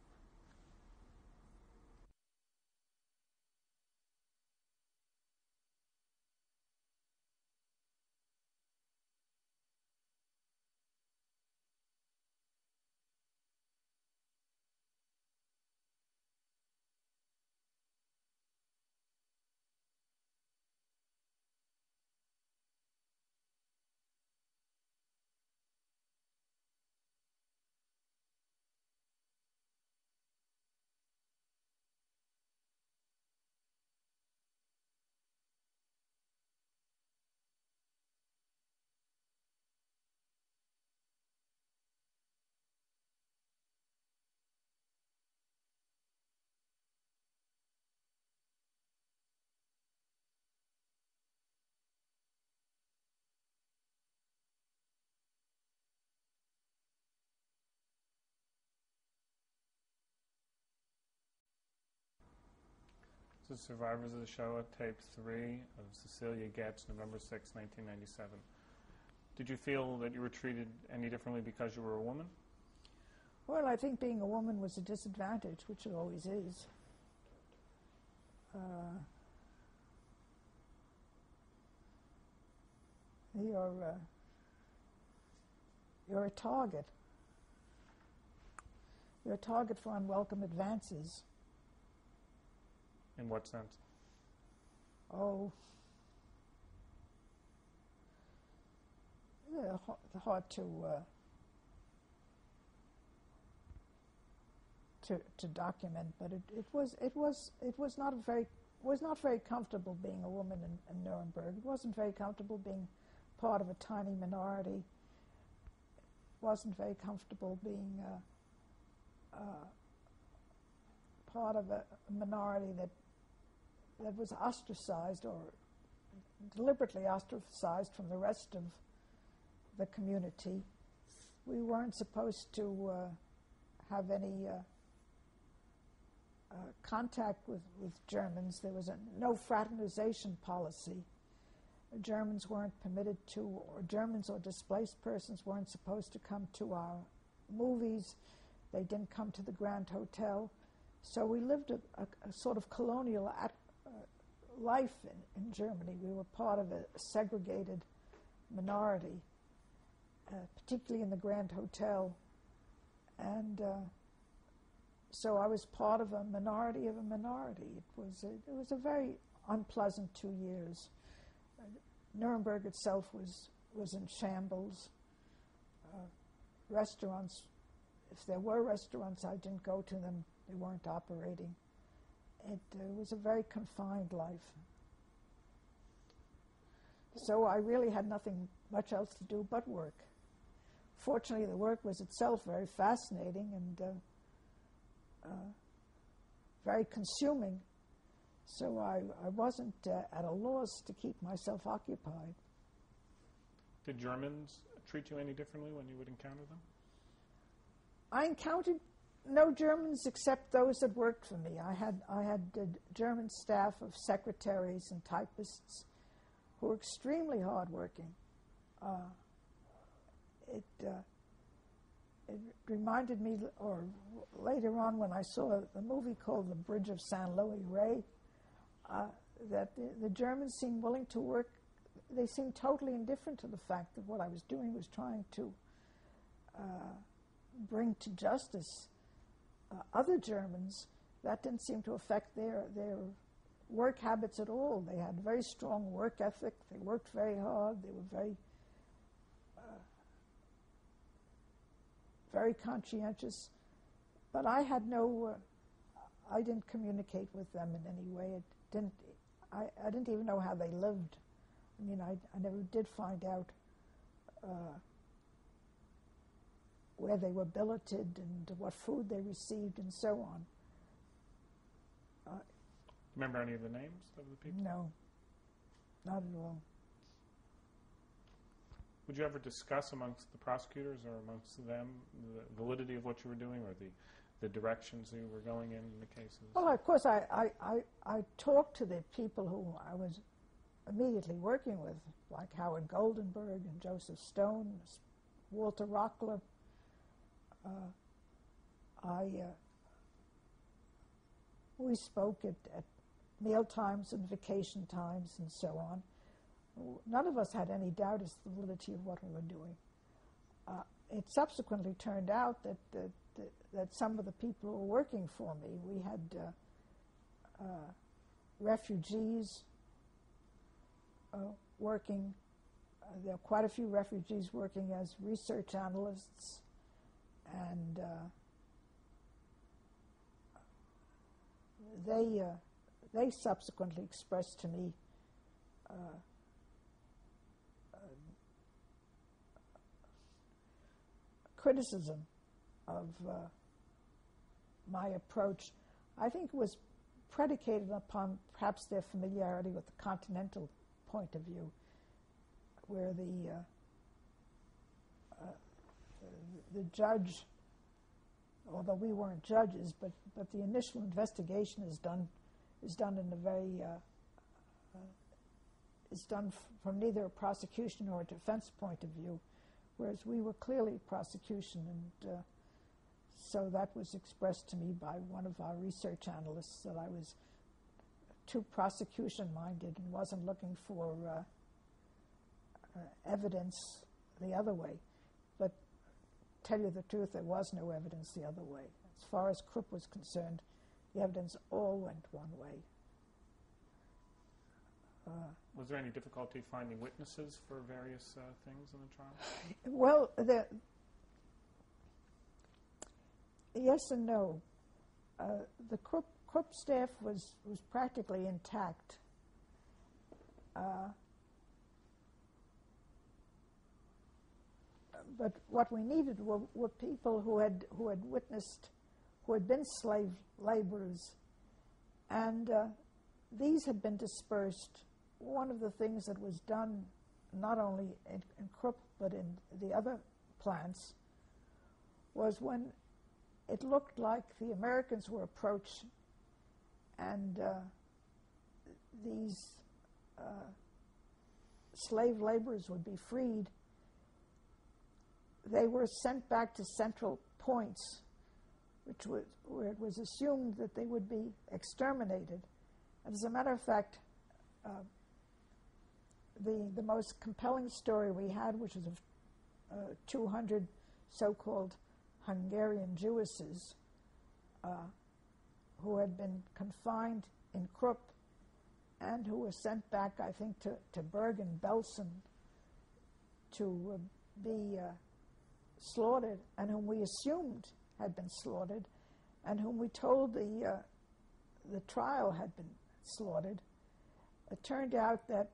This is Survivors of the Shoah, Tape 3 of Cecelia Goetz, November 6, 1997. Did you feel that you were treated any differently because you were a woman? Well, I think being a woman was a disadvantage, which it always is. You're a target. You're a target for unwelcome advances. In what sense? Oh, yeah, hard to document, but it was not very comfortable being a woman in Nuremberg. It wasn't very comfortable being part of a tiny minority. It wasn't very comfortable being part of a minority that was ostracized or deliberately ostracized from the rest of the community. We weren't supposed to have any contact with Germans. There was no fraternization policy. Germans weren't permitted to, or Germans or displaced persons weren't supposed to come to our movies. They didn't come to the Grand Hotel. So we lived a sort of colonial life in Germany. We were part of a segregated minority, particularly in the Grand Hotel. And so I was part of a minority of a minority. It was a very unpleasant 2 years. Nuremberg itself was in shambles. Restaurants, if there were restaurants, I didn't go to them. They weren't operating. It was a very confined life. So I really had nothing much else to do but work. Fortunately, the work was itself very fascinating and very consuming. So I wasn't at a loss to keep myself occupied. Did Germans treat you any differently when you would encounter them? I encountered no Germans except those that worked for me. I had a German staff of secretaries and typists who were extremely hardworking. It reminded me, or later on when I saw the movie called The Bridge of San Luis Rey, that the Germans seemed willing to work. They seemed totally indifferent to the fact that what I was doing was trying to bring to justice other Germans. That didn't seem to affect their work habits at all. They had very strong work ethic. They worked very hard. They were very conscientious. But I had I didn't communicate with them in any way. I didn't even know how they lived. I mean, I never did find out where they were billeted and what food they received and so on. Remember any of the names of the people? No, not at all. Would you ever discuss amongst the prosecutors or amongst them the validity of what you were doing or the directions you were going in the cases? Well, of course, I talked to the people who I was immediately working with, like Howard Goldenberg and Joseph Stone, Walter Rockler. We spoke at meal times and vacation times and so on. None of us had any doubt as to the validity of what we were doing. It subsequently turned out that some of the people who were working for me, we had refugees working. There are quite a few refugees working as research analysts, and they subsequently expressed to me criticism of my approach. I think it was predicated upon perhaps their familiarity with the continental point of view, where the judge, although we weren't judges, but the initial investigation is done in a very is done from neither a prosecution or a defense point of view, whereas we were clearly prosecution, and so that was expressed to me by one of our research analysts, that I was too prosecution-minded and wasn't looking for evidence the other way. But tell you the truth, there was no evidence the other way. As far as Krupp was concerned, the evidence all went one way. Was there any difficulty finding witnesses for various things in the trial? Well, yes and no. The Krupp staff was practically intact. But what we needed were people who had witnessed, who had been slave laborers, and these had been dispersed. One of the things that was done, not only in Krupp but in the other plants, was when it looked like the Americans were approached and these slave laborers would be freed, they were sent back to central points, where it was assumed that they would be exterminated. And as a matter of fact, the most compelling story we had, which was of 200 so-called Hungarian Jewesses who had been confined in Krupp and who were sent back, I think, to Bergen-Belsen to be slaughtered, and whom we assumed had been slaughtered, and whom we told the trial had been slaughtered. It turned out that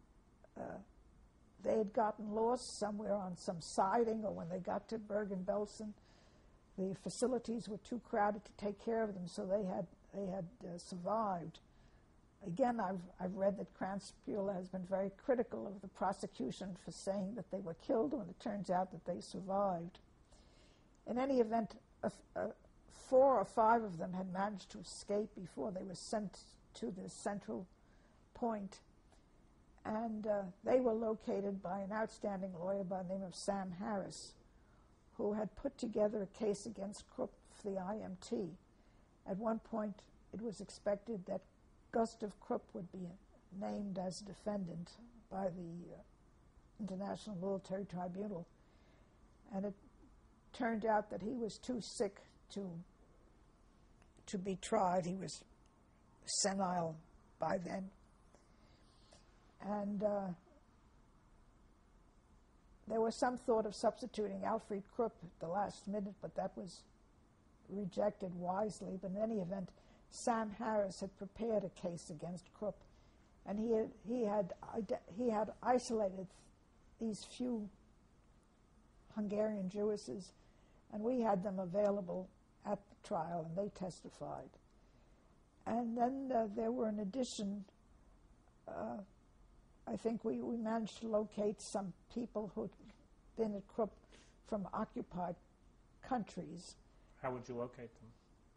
they had gotten lost somewhere on some siding, or when they got to Bergen-Belsen, the facilities were too crowded to take care of them, so they had survived. Again, I've read that Kranzbuehler has been very critical of the prosecution for saying that they were killed when it turns out that they survived. In any event, 4 or 5 of them had managed to escape before they were sent to the central point, and they were located by an outstanding lawyer by the name of Sam Harris, who had put together a case against Krupp for the IMT. At one point, it was expected that Gustav Krupp would be named as a defendant by the International Military Tribunal, and it turned out that he was too sick to be tried. He was senile by then, and there was some thought of substituting Alfred Krupp at the last minute, but that was rejected wisely. But in any event, Sam Harris had prepared a case against Krupp, and he had isolated these few Hungarian Jewesses, and we had them available at the trial, and they testified. And then there were, in addition, I think we managed to locate some people who'd been at Krupp from occupied countries. How would you locate them?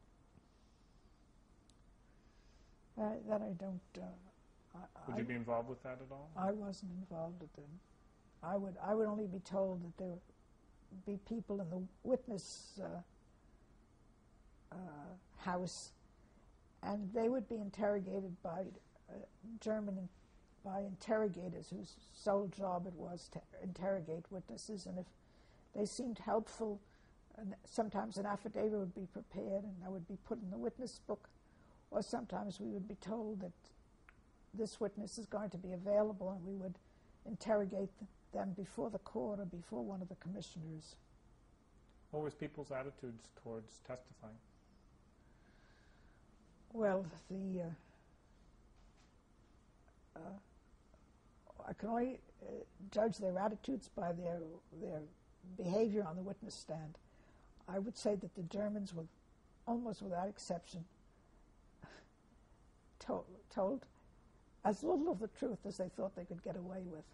That I don't. Would you be involved with that at all? I wasn't involved with them. I would only be told that there would be people in the witness house, and they would be interrogated by by interrogators whose sole job it was to interrogate witnesses, and if they seemed helpful, sometimes an affidavit would be prepared and that would be put in the witness book, or sometimes we would be told that this witness is going to be available, and we would interrogate them before the court or before one of the commissioners. What was people's attitudes towards testifying? Well, I can only judge their attitudes by their behavior on the witness stand. I would say that the Germans were, almost without exception, told as little of the truth as they thought they could get away with.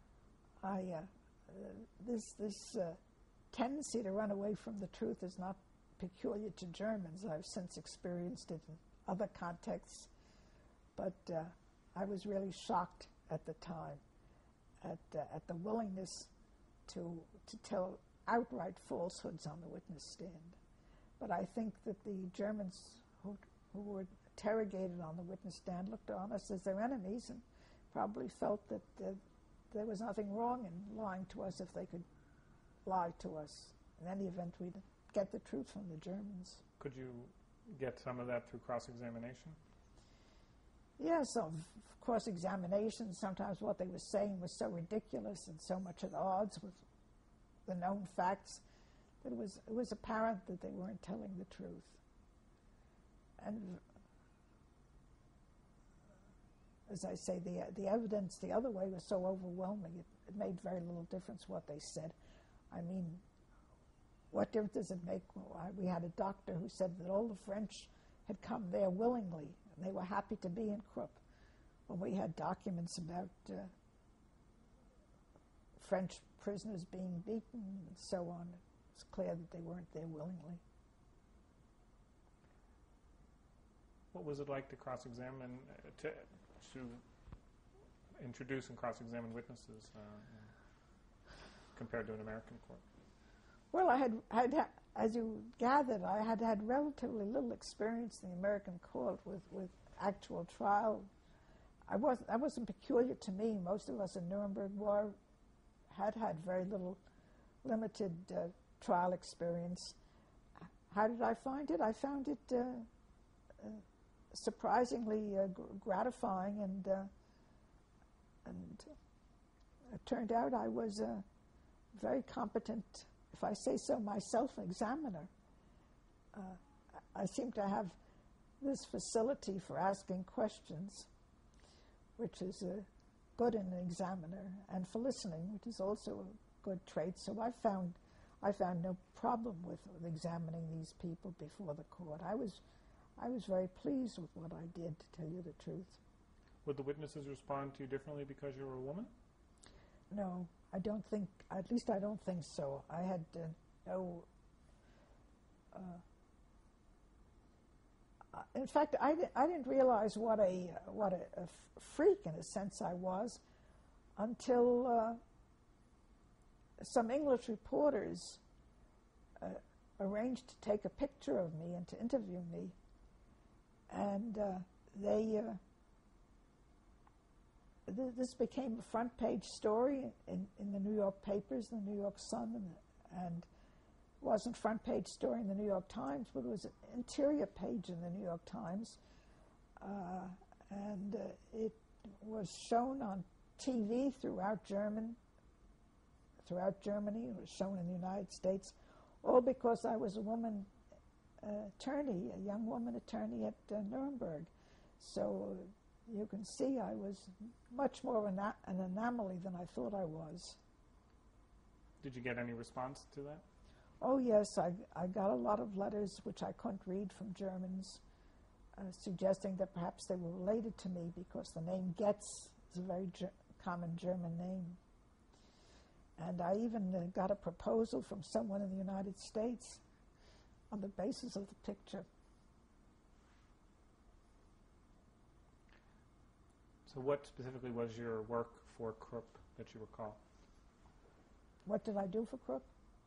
This tendency to run away from the truth is not peculiar to Germans. I've since experienced it in other contexts, but I was really shocked at the time, at the willingness to tell outright falsehoods on the witness stand. But I think that the Germans who were interrogated on the witness stand looked on us as their enemies and probably felt that there was nothing wrong in lying to us if they could lie to us. In any event, we'd get the truth from the Germans. Could you get some of that through cross-examination? Yes, of cross-examination. Sometimes what they were saying was so ridiculous and so much at odds with the known facts that it was apparent that they weren't telling the truth. And as I say, the evidence the other way was so overwhelming, it made very little difference what they said. I mean, what difference does it make? Well, we had a doctor who said that all the French had come there willingly, and they were happy to be in Krupp. When we had documents about French prisoners being beaten and so on, it's clear that they weren't there willingly. What was it like to cross-examine, to introduce and cross-examine witnesses compared to an American court? Well, I had, as you gathered, I had relatively little experience in the American court with actual trial. That wasn't peculiar to me. Most of us in Nuremberg had very little, limited trial experience. How did I find it? I found it surprisingly gratifying, and it turned out I was a very competent, if I say so myself, examiner. I seem to have this facility for asking questions, which is good in an examiner, and for listening, which is also a good trait. So I found no problem with examining these people before the court. I was very pleased with what I did, to tell you the truth. Would the witnesses respond to you differently because you were a woman? No, I don't think. At least I don't think so. I had no. In fact, I didn't realize what a freak, in a sense, I was, until some English reporters arranged to take a picture of me and to interview me, and this became a front-page story in the New York papers, the New York Sun, and wasn't front-page story in the New York Times, but it was an interior page in the New York Times, and it was shown on TV throughout Germany. It was shown in the United States, all because I was a woman attorney, a young woman attorney at Nuremberg. So you can see I was much more an anomaly than I thought I was. Did you get any response to that? Oh, yes, I got a lot of letters which I couldn't read from Germans, suggesting that perhaps they were related to me because the name Goetz is a very common German name. And I even got a proposal from someone in the United States on the basis of the picture. So what specifically was your work for Krupp that you recall? What did I do for Krupp?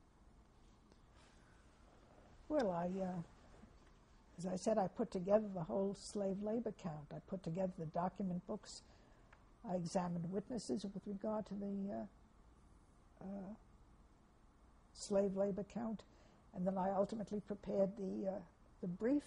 Well, as I said, I put together the whole slave labor count. I put together the document books. I examined witnesses with regard to the slave labor count, and then I ultimately prepared the brief,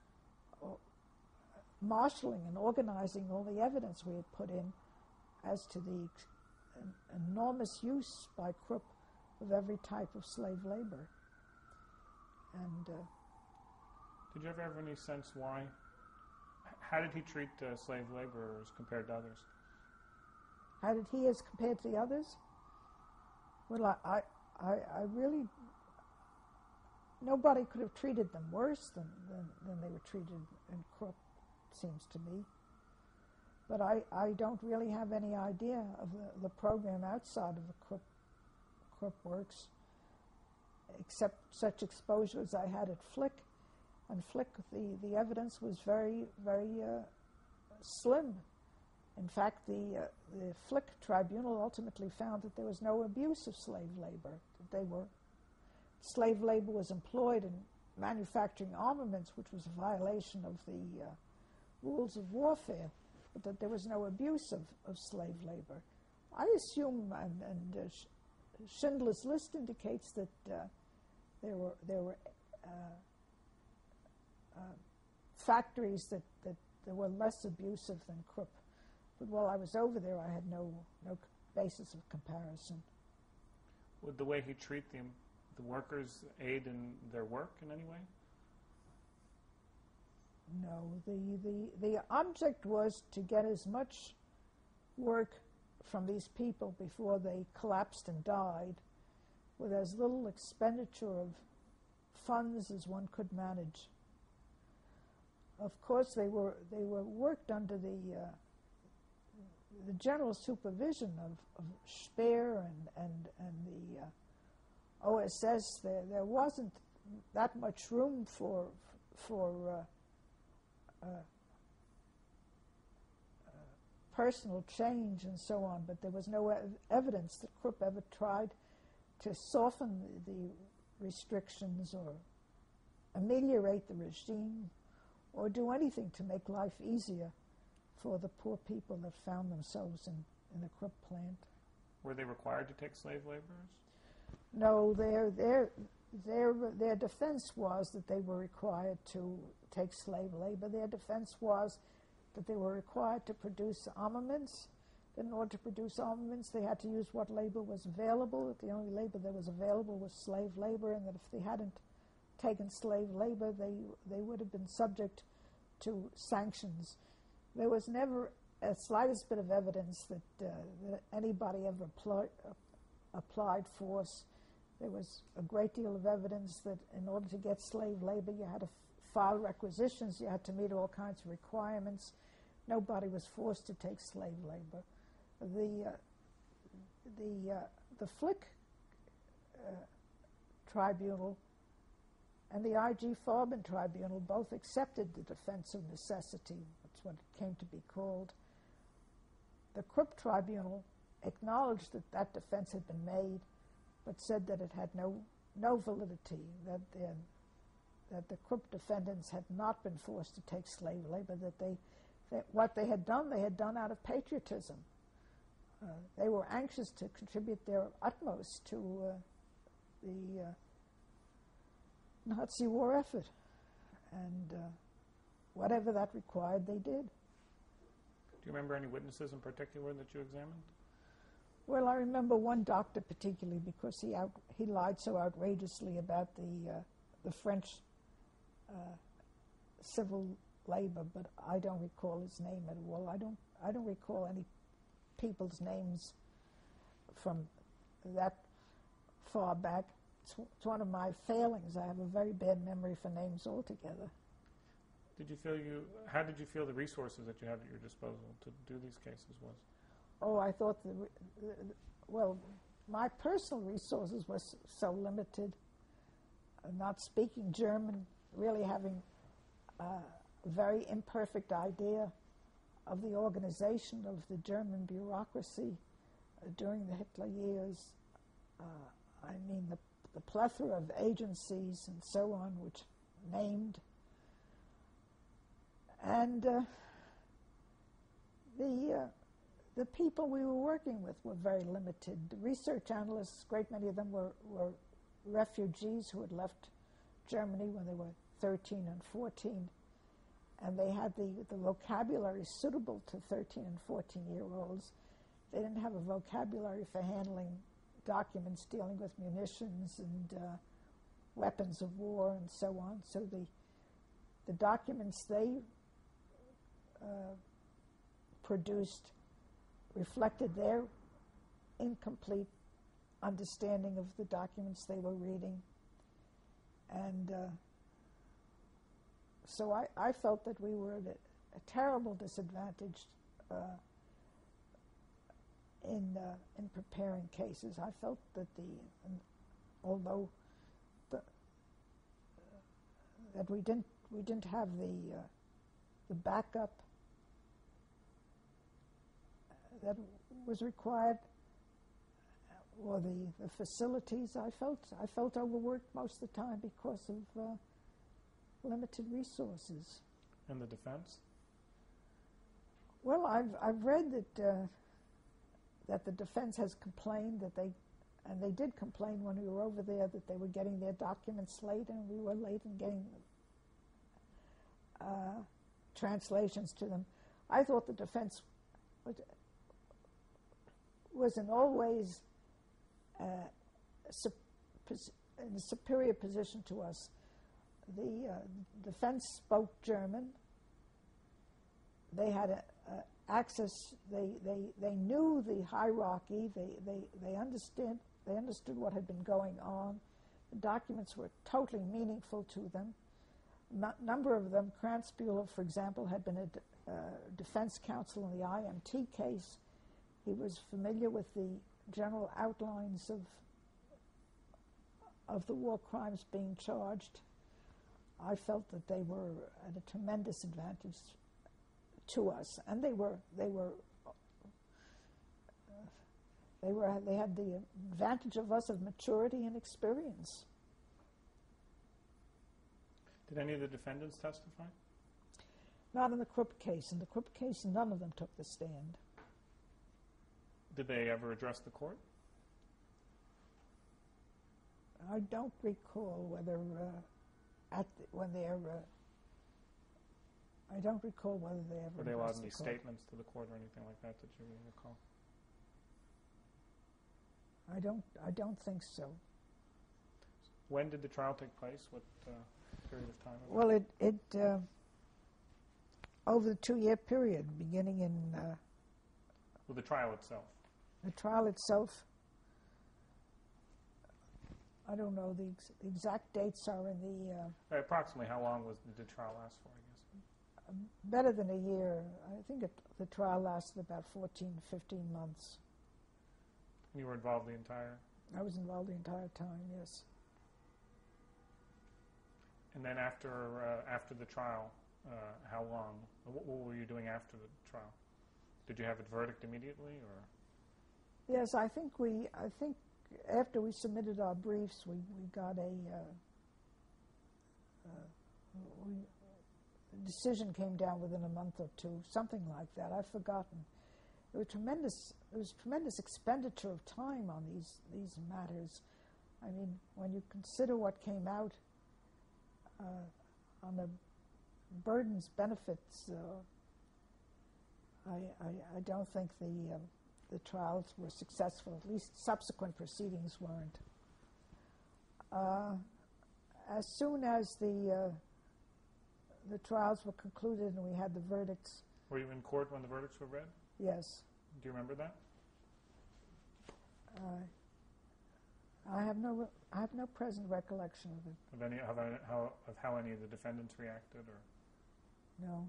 marshaling and organizing all the evidence we had put in as to the enormous use by Krupp of every type of slave labor. And did you ever have any sense why? How did he treat slave laborers compared to others? How did he as compared to the others? Well, I really, nobody could have treated them worse than they were treated in Krupp, seems to me. But I don't really have any idea of the program outside of the Krupp works, except such exposure as I had at Flick. And Flick, the evidence was very, very slim. In fact, the Flick Tribunal ultimately found that there was no abuse of slave labor. Slave labor was employed in manufacturing armaments, which was a violation of the rules of warfare, but that there was no abuse of slave labor. I assume, and Schindler's List indicates that there were factories that were less abusive than Krupp. But while I was over there, I had no basis of comparison. Would the way he treat the workers aid in their work in any way? No. The object was to get as much work from these people before they collapsed and died with as little expenditure of funds as one could manage. Of course, they were worked under the general supervision of Speer and the OSS. There wasn't that much room for personal change and so on, but there was no evidence that Krupp ever tried to soften the restrictions or ameliorate the regime or do anything to make life easier for the poor people that found themselves in the Krupp plant. Were they required to take slave laborers? No, their defense was that they were required to take slave labor. Their defense was that they were required to produce armaments. That in order to produce armaments, they had to use what labor was available, that the only labor that was available was slave labor, and that if they hadn't taken slave labor, they would have been subject to sanctions. There was never a slightest bit of evidence that anybody ever applied force. There was a great deal of evidence that in order to get slave labor, you had to file requisitions, you had to meet all kinds of requirements. Nobody was forced to take slave labor. The Flick Tribunal and the I.G. Farben Tribunal both accepted the defense of necessity. That's what it came to be called. The Krupp Tribunal acknowledged that that defense had been made, but said that it had no validity, that the Krupp defendants had not been forced to take slave labor, that what they had done out of patriotism. They were anxious to contribute their utmost to the Nazi war effort, and whatever that required, they did. Do you remember any witnesses in particular that you examined? Well, I remember one doctor particularly because he lied so outrageously about the French civil labor, but I don't recall his name at all. I don't recall any people's names from that far back. It's one of my failings. I have a very bad memory for names altogether. How did you feel the resources that you have at your disposal to do these cases was? Oh, I thought well, my personal resources were so limited. Not speaking German, really having a very imperfect idea of the organization of the German bureaucracy during the Hitler years. I mean, the plethora of agencies and so on, which named. And the people we were working with were very limited. The research analysts, a great many of them were refugees who had left Germany when they were 13 and 14, and they had the vocabulary suitable to 13 and 14-year-olds. They didn't have a vocabulary for handling documents dealing with munitions and weapons of war and so on. So the documents they produced reflected their incomplete understanding of the documents they were reading. And so I felt that we were at a terrible disadvantage in preparing cases. I felt that although that we didn't have the backup that was required, or the facilities. I felt overworked most of the time because of limited resources. And the defense? Well, I've read that the defense has complained and they did complain when we were over there that they were getting their documents late, and we were late in getting translations to them. I thought the defense was in all ways in a superior position to us. The defense spoke German. They had access. They knew the hierarchy. They understood what had been going on. The documents were totally meaningful to them. Number of them, Kranzbühler, for example, had been a defense counsel in the IMT case. He was familiar with the general outlines of the war crimes being charged. I felt that they were at a tremendous advantage to us, and they had the advantage of us of maturity and experience. Did any of the defendants testify? Not in the Krupp case. In the Krupp case, none of them took the stand. Did they ever address the court? I don't recall whether I don't recall whether they ever. Were they allowed addressed any the court. statements to the court or anything like that you recall? I don't think so. When did the trial take place? What period of time? Well, it over the 2-year period, beginning in Well, the trial itself. the trial itself. I don't know, the exact dates are in the Approximately how long did the trial last for, I guess? better than a year. I think the trial lasted about 14, 15 months. You were involved the entire? I was involved the entire time, yes. And then after the trial, how long? What were you doing after the trial? Did you have a verdict immediately, or? Yes, I think after we submitted our briefs, we got a decision came down within a month or two, something like that. I've forgotten. It was tremendous expenditure of time on these matters. I mean, when you consider what came out on the burdens, benefits, I don't think the trials were successful. At least subsequent proceedings weren't. As soon as the trials were concluded and we had the verdicts. Were you in court when the verdicts were read? Yes. Do you remember that? I have no present recollection of it. Of how any of the defendants reacted, or? No.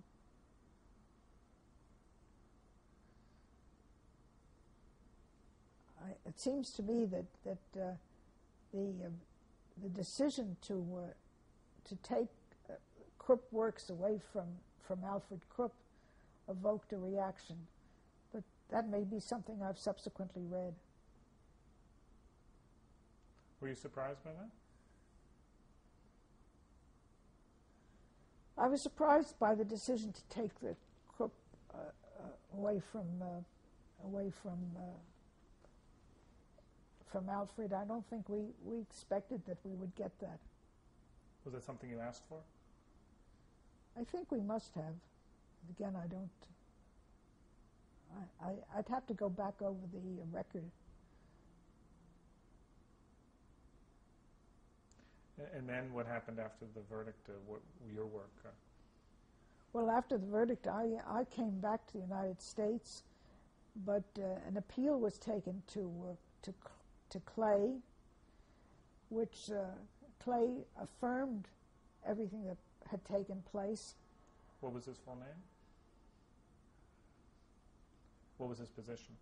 It seems to me that the decision to take Krupp works away from Alfred Krupp evoked a reaction, but that may be something I've subsequently read. Were you surprised by that? I was surprised by the decision to take the Krupp away from Alfred. I don't think we expected that we would get that. Was that something you asked for? I think we must have. Again, I don't. I'd have to go back over the record. And then what happened after the verdict? Your work? Well, after the verdict, I came back to the United States, but an appeal was taken to Clay, which Clay affirmed everything that had taken place. What was his full name? What was his position?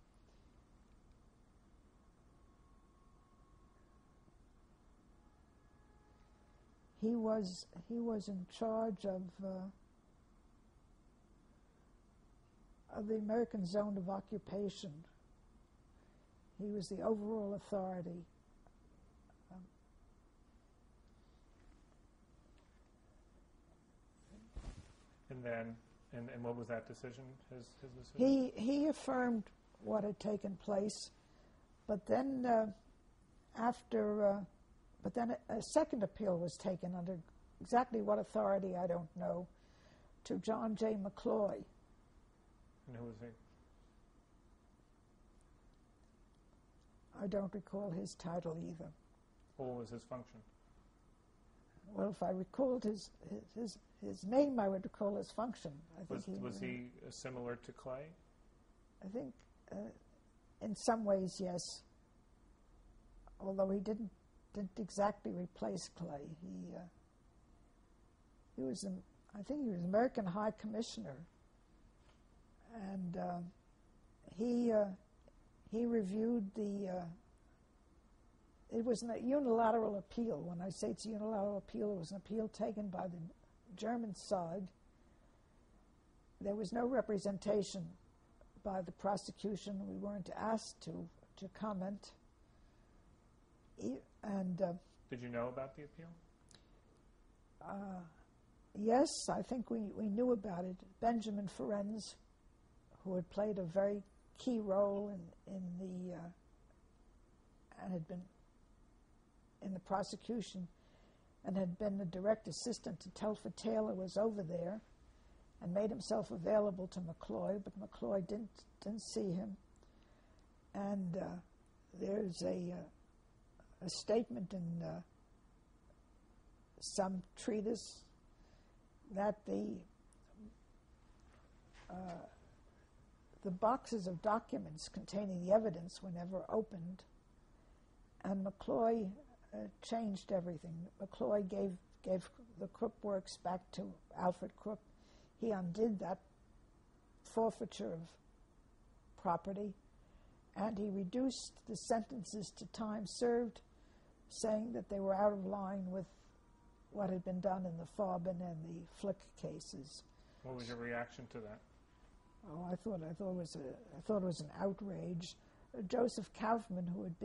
He was in charge of of the American Zone of Occupation. He was the overall authority. And then, and what was that decision? His decision. He affirmed what had taken place, but then but then a second appeal was taken under exactly what authority I don't know, to John J. McCloy. And who was he? I don't recall his title either. What was his function? Well, if I recalled his name, I would recall his function. Was he similar to Clay? I think, in some ways, yes. Although he didn't exactly replace Clay. He was, I think, he was American High Commissioner, and he reviewed the. It was a unilateral appeal. When I say it's a unilateral appeal, it was an appeal taken by the German side. There was no representation by the prosecution. We weren't asked to comment. And did you know about the appeal? Yes, I think we knew about it. Benjamin Ferencz, who had played a very key role in the and had been in the prosecution, and had been a direct assistant to Telford Taylor, was over there and made himself available to McCloy, but McCloy didn't see him. And there's a statement in some treatise that the boxes of documents containing the evidence were never opened, and McCloy changed everything. McCloy gave the Krupp works back to Alfred Krupp. He undid that forfeiture of property, and he reduced the sentences to time served, saying that they were out of line with what had been done in the Farben and the Flick cases. What was your reaction to that? Oh, I thought it was an outrage. Joseph Kaufman, who had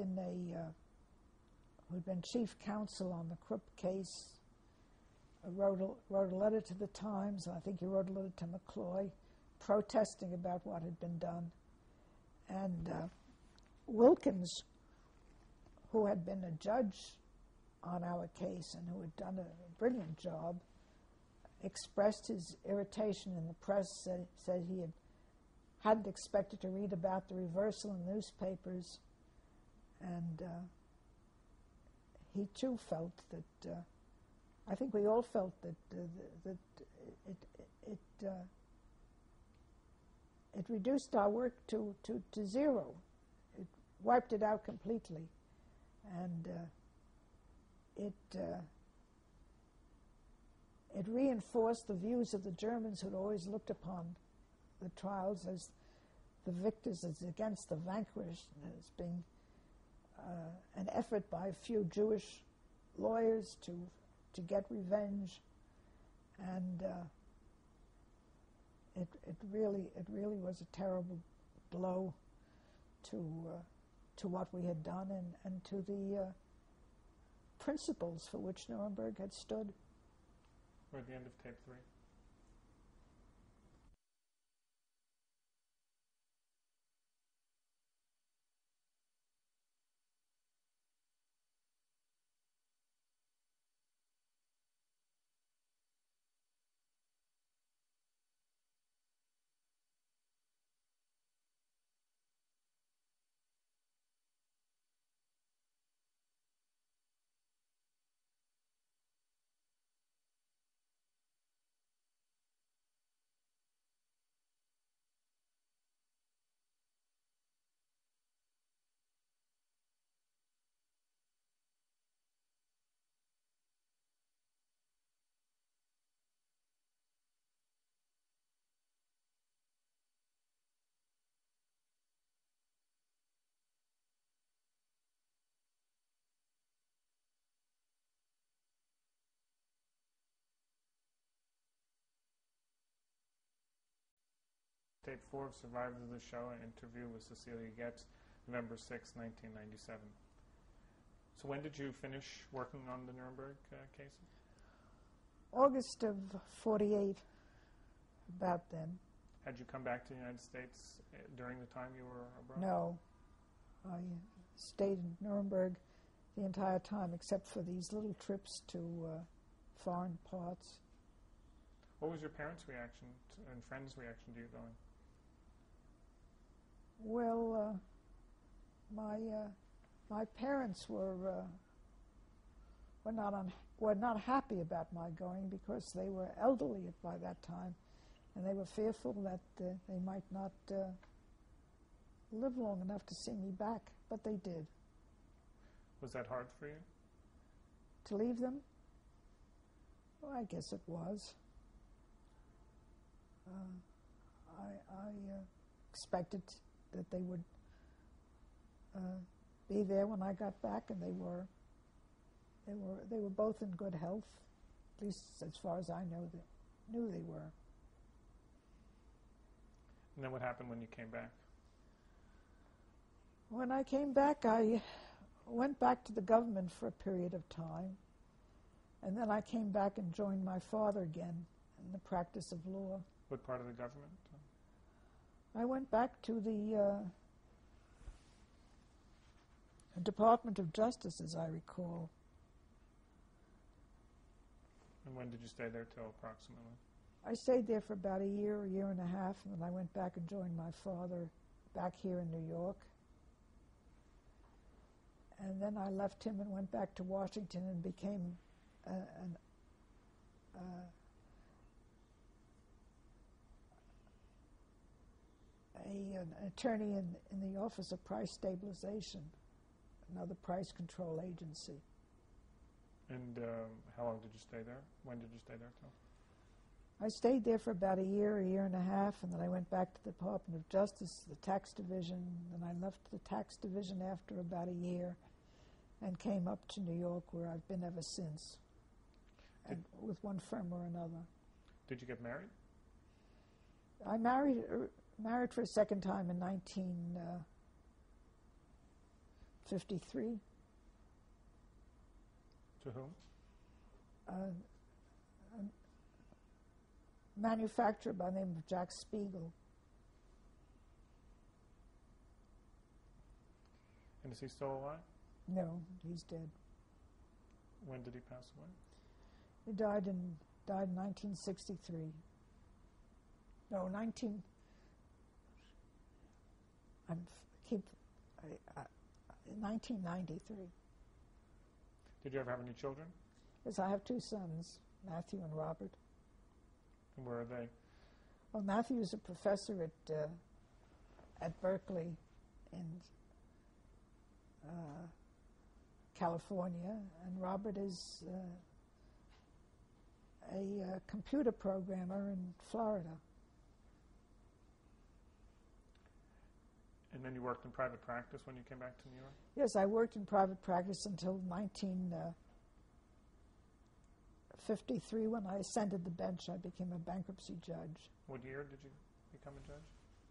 been chief counsel on the Krupp case, wrote a letter to the Times, and I think he wrote a letter to McCloy, protesting about what had been done. And Wilkins, who had been a judge on our case and who had done a brilliant job, expressed his irritation in the press, said he hadn't expected to read about the reversal in newspapers, and he too felt that, I think we all felt that it reduced our work to zero. It wiped it out completely, and it reinforced the views of the Germans who'd always looked upon the trials as the victors as against the vanquished, as being an effort by a few Jewish lawyers to get revenge, and it really was a terrible blow to what we had done and to the principles for which Nuremberg had stood. We're at the end of tape 3. Tape 4 of Survivors of the Shoah, interview with Cecelia Goetz, November 6, 1997. So when did you finish working on the Nuremberg cases? August of 48, about then. Had you come back to the United States during the time you were abroad? No. I stayed in Nuremberg the entire time except for these little trips to foreign parts. What was your parents' reaction and friends' reaction to you going? Well, my parents were not happy about my going because they were elderly by that time, and they were fearful that they might not live long enough to see me back, but they did. Was that hard for you? To leave them? Well, I guess it was. I expected that they would be there when I got back, and they were. They were both in good health, at least as far as I knew they were. And then what happened when you came back? When I came back, I went back to the government for a period of time, and then I came back and joined my father again in the practice of law. What part of the government? I went back to the Department of Justice, as I recall. And when did you stay there till approximately? I stayed there for about a year and a half, and then I went back and joined my father back here in New York. And then I left him and went back to Washington and became an attorney in the Office of Price Stabilization, another price control agency. And how long did you stay there? When did you stay there till? I stayed there for about a year and a half, and then I went back to the Department of Justice, the tax division, and I left the tax division after about a year and came up to New York, where I've been ever since, and with one firm or another. Did you get married? I married for a second time in 1953. To whom? A manufacturer by the name of Jack Spiegel. And is he still alive? No, he's dead. When did he pass away? He died in 1963. No, 1993. Did you ever have any children? Yes, I have two sons, Matthew and Robert. And where are they? Well, Matthew is a professor at Berkeley in California, and Robert is a computer programmer in Florida. And then you worked in private practice when you came back to New York? Yes, I worked in private practice until 1953, when I ascended the bench. I became a bankruptcy judge. What year did you become a judge?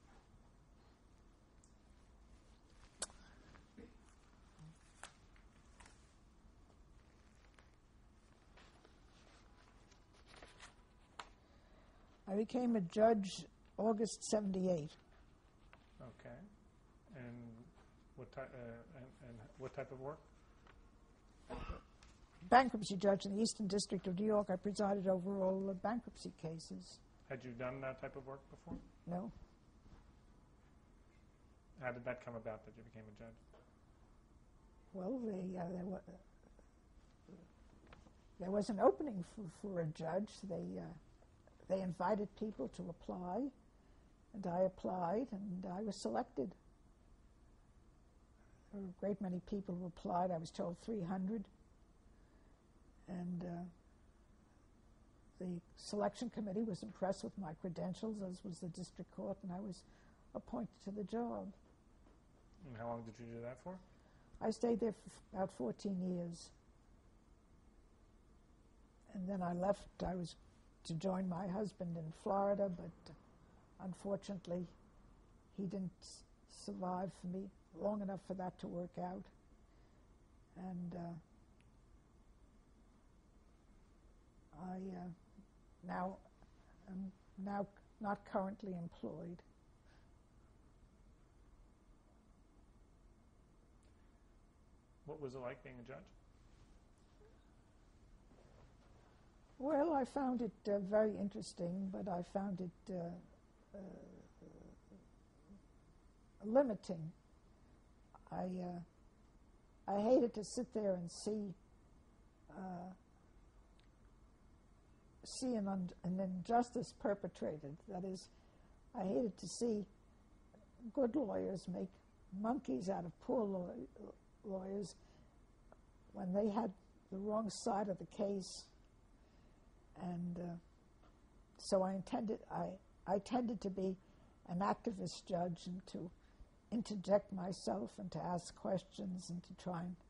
I became a judge August 78. Okay. And what type of work? Bankruptcy judge in the Eastern District of New York. I presided over all the bankruptcy cases. Had you done that type of work before? No. How did that come about that you became a judge? Well, there was an opening for a judge. They invited people to apply, and I applied, and I was selected. There were a great many people who applied. I was told 300. And the selection committee was impressed with my credentials, as was the district court, and I was appointed to the job. And how long did you do that for? I stayed there for about 14 years. And then I left. I was to join my husband in Florida, but unfortunately, he didn't survive for me long enough for that to work out. And I now am not currently employed. What was it like being a judge? Well, I found it very interesting, but I found it limiting. I hated to sit there and see an injustice perpetrated. That is, I hated to see good lawyers make monkeys out of poor lawyers when they had the wrong side of the case. And so I tended to be an activist judge and to interject myself and to ask questions and to try and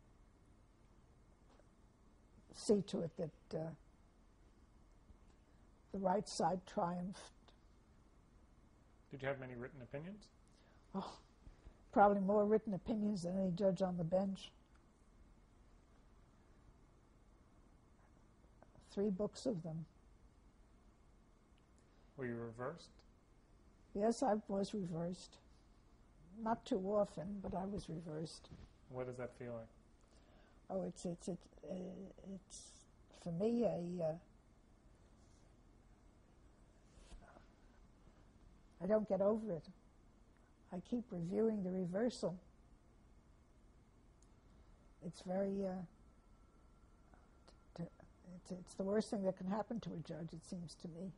see to it that the right side triumphed. Did you have many written opinions? Oh, probably more written opinions than any judge on the bench. 3 books of them. Were you reversed? Yes, I was reversed. Not too often, but I was reversed. What does that feel like? Oh, it's for me I don't get over it. I keep reviewing the reversal. It's very it's the worst thing that can happen to a judge, it seems to me.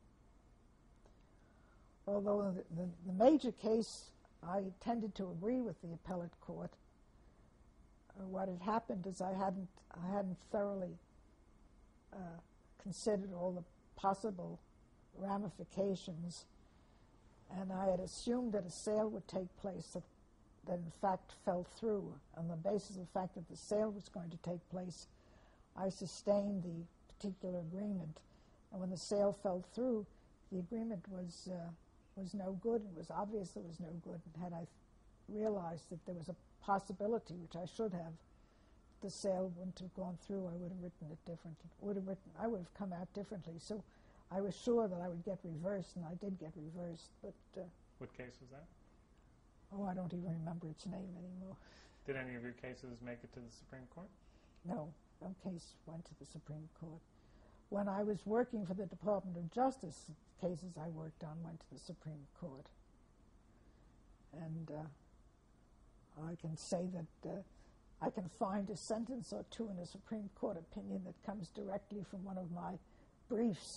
Although the major case, I tended to agree with the appellate court. What had happened is I hadn't thoroughly considered all the possible ramifications, and I had assumed that a sale would take place that in fact fell through. On the basis of the fact that the sale was going to take place, I sustained the particular agreement, and when the sale fell through, the agreement was no good. It was obvious it was no good, and had I realized that there was a possibility, which I should have, the sale wouldn't have gone through, I would have written it differently. I would have come out differently. So I was sure that I would get reversed, and I did get reversed. But what case was that? Oh, I don't even remember its name anymore. Did any of your cases make it to the Supreme Court? No case went to the Supreme Court. When I was working for the Department of Justice, cases I worked on went to the Supreme Court. And I can say that I can find a sentence or two in a Supreme Court opinion that comes directly from one of my briefs.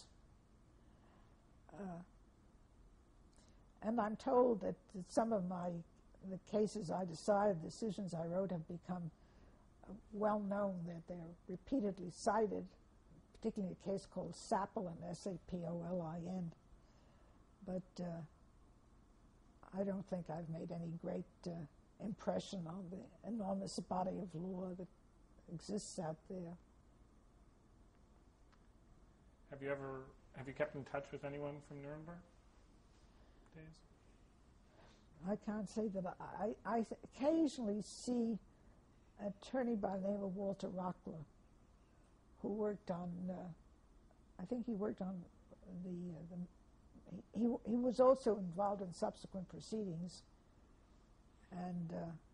And I'm told that some of the cases I decided, decisions I wrote, have become well known, that they're repeatedly cited, particularly a case called Sapolin, S-A-P-O-L-I-N. But I don't think I've made any great impression on the enormous body of law that exists out there. Have you kept in touch with anyone from Nuremberg days? I can't say that. I occasionally see an attorney by the name of Walter Rockler, who worked on, I think he worked on he was also involved in subsequent proceedings, and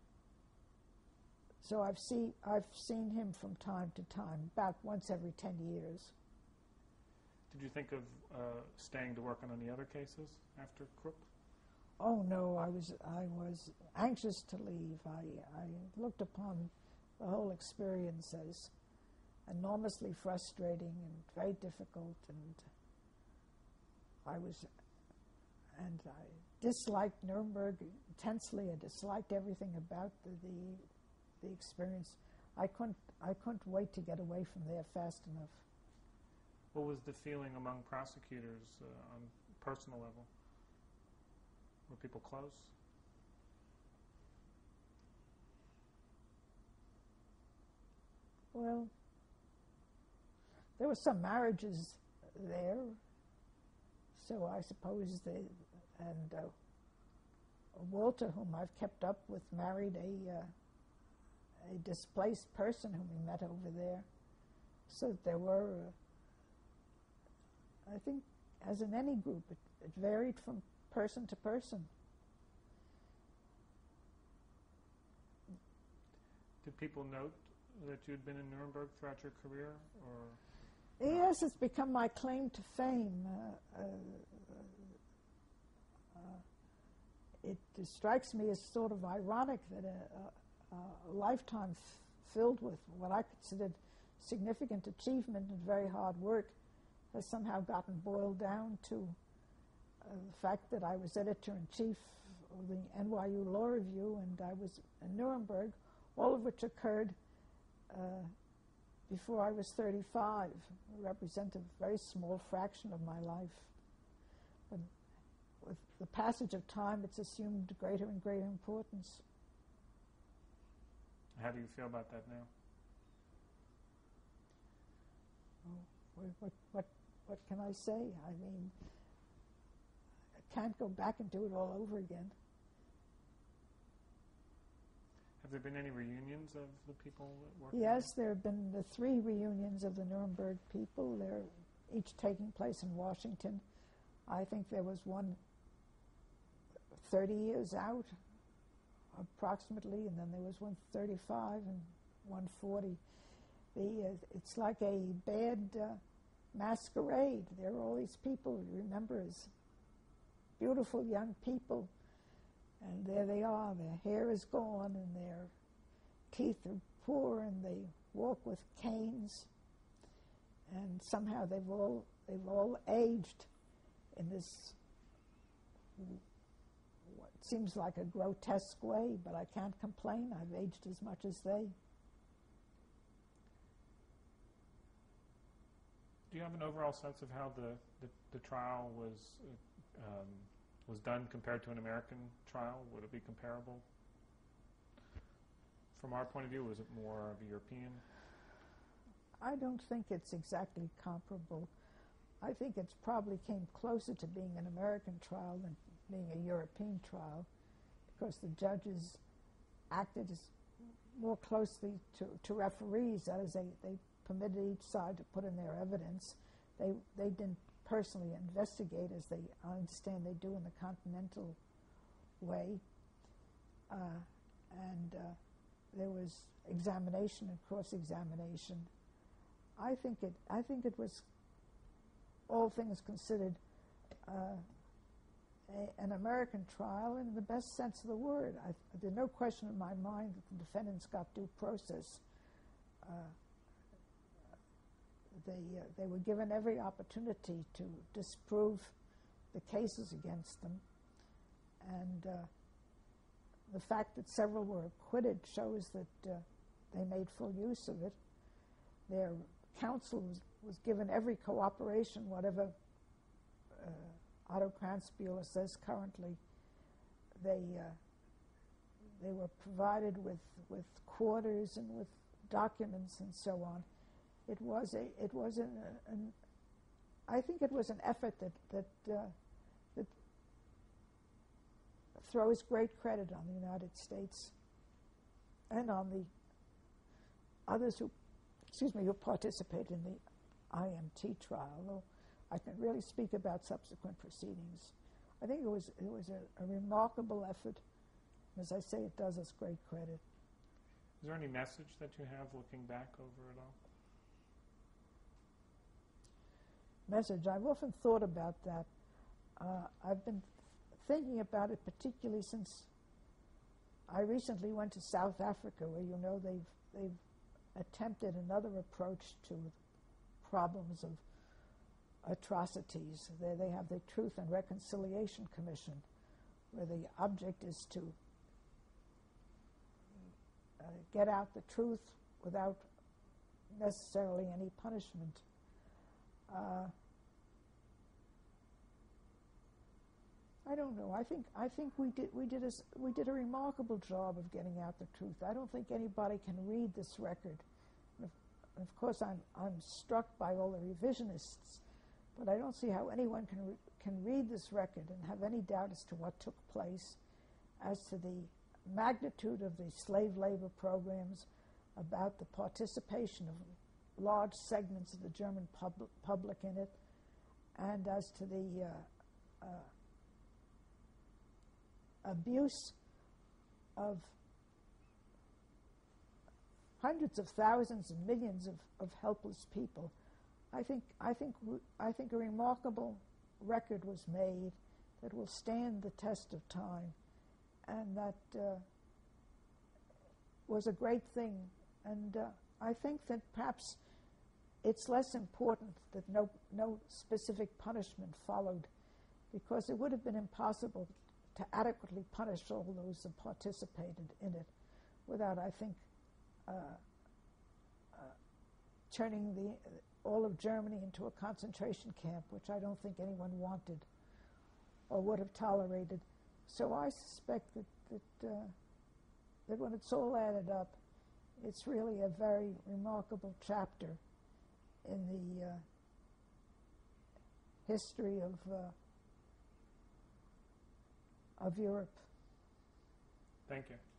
so I've seen him from time to time, about once every 10 years. Did you think of staying to work on any other cases after Krupp? Oh no, I was anxious to leave. I looked upon the whole experience as enormously frustrating and very difficult, and I disliked Nuremberg intensely. I disliked everything about the experience. I couldn't wait to get away from there fast enough. What was the feeling among prosecutors on a personal level? Were people close? Well, there were some marriages there, So I suppose Walter, whom I've kept up with, married a displaced person whom we met over there. So there were, I think, as in any group, it varied from person to person. Did people note that you'd been in Nuremberg throughout your career, or? Yes, it's become my claim to fame. It strikes me as sort of ironic that a lifetime filled with what I considered significant achievement and very hard work has somehow gotten boiled down to the fact that I was editor-in-chief of the NYU Law Review and I was in Nuremberg, all of which occurred before I was 35, represent a very small fraction of my life. But with the passage of time, it's assumed greater and greater importance. How do you feel about that now? Oh, what can I say? I mean, I can't go back and do it all over again. Have there been any reunions of the people that worked? Yes, there have been the 3 reunions of the Nuremberg people. They're each taking place in Washington. I think there was one 30 years out, approximately, and then there was one 35 and one 40. It's like a bad masquerade. There are all these people you remember as beautiful young people, and there they are. Their hair is gone, and their teeth are poor, and they walk with canes, and somehow they've all aged in this what seems like a grotesque way, but I can't complain. I've aged as much as they. Do you have an overall sense of how the trial was done compared to an American trial? Would it be comparable? From our point of view, was it more of a European? I don't think it's exactly comparable. I think it's probably came closer to being an American trial than being a European trial, because the judges acted as more closely to referees. That is, they permitted each side to put in their evidence. They didn't personally investigate as I understand they do in the continental way. And there was examination and cross-examination. I think it was, all things considered, an American trial in the best sense of the word. There's no question in my mind that the defendants got due process. They were given every opportunity to disprove the cases against them, and the fact that several were acquitted shows that they made full use of it. Their counsel was given every cooperation, whatever Otto Kranzbühler says currently. They were provided with quarters and with documents and so on. I think it was an effort that throws great credit on the United States and on the others who participated in the IMT trial. Although I can really speak about subsequent proceedings. I think it was a remarkable effort. As I say, it does us great credit. Is there any message that you have looking back over it all? Message. I've often thought about that. I've been thinking about it particularly since I recently went to South Africa, where they've attempted another approach to problems of atrocities. They have the Truth and Reconciliation Commission, where the object is to get out the truth without necessarily any punishment. I don't know. I think we did a remarkable job of getting out the truth. I don't think anybody can read this record. Of course, I'm struck by all the revisionists, but I don't see how anyone can read this record and have any doubt as to what took place, as to the magnitude of the slave labor programs, about the participation of large segments of the German public in it, and as to the abuse of hundreds of thousands and millions of helpless people. I think a remarkable record was made that will stand the test of time, and that was a great thing. And I think that perhaps it's less important that no specific punishment followed, because it would have been impossible to adequately punish all those that participated in it without, I think, turning all of Germany into a concentration camp, which I don't think anyone wanted or would have tolerated. So I suspect that when it's all added up, it's really a very remarkable chapter in the history of Europe. Thank you.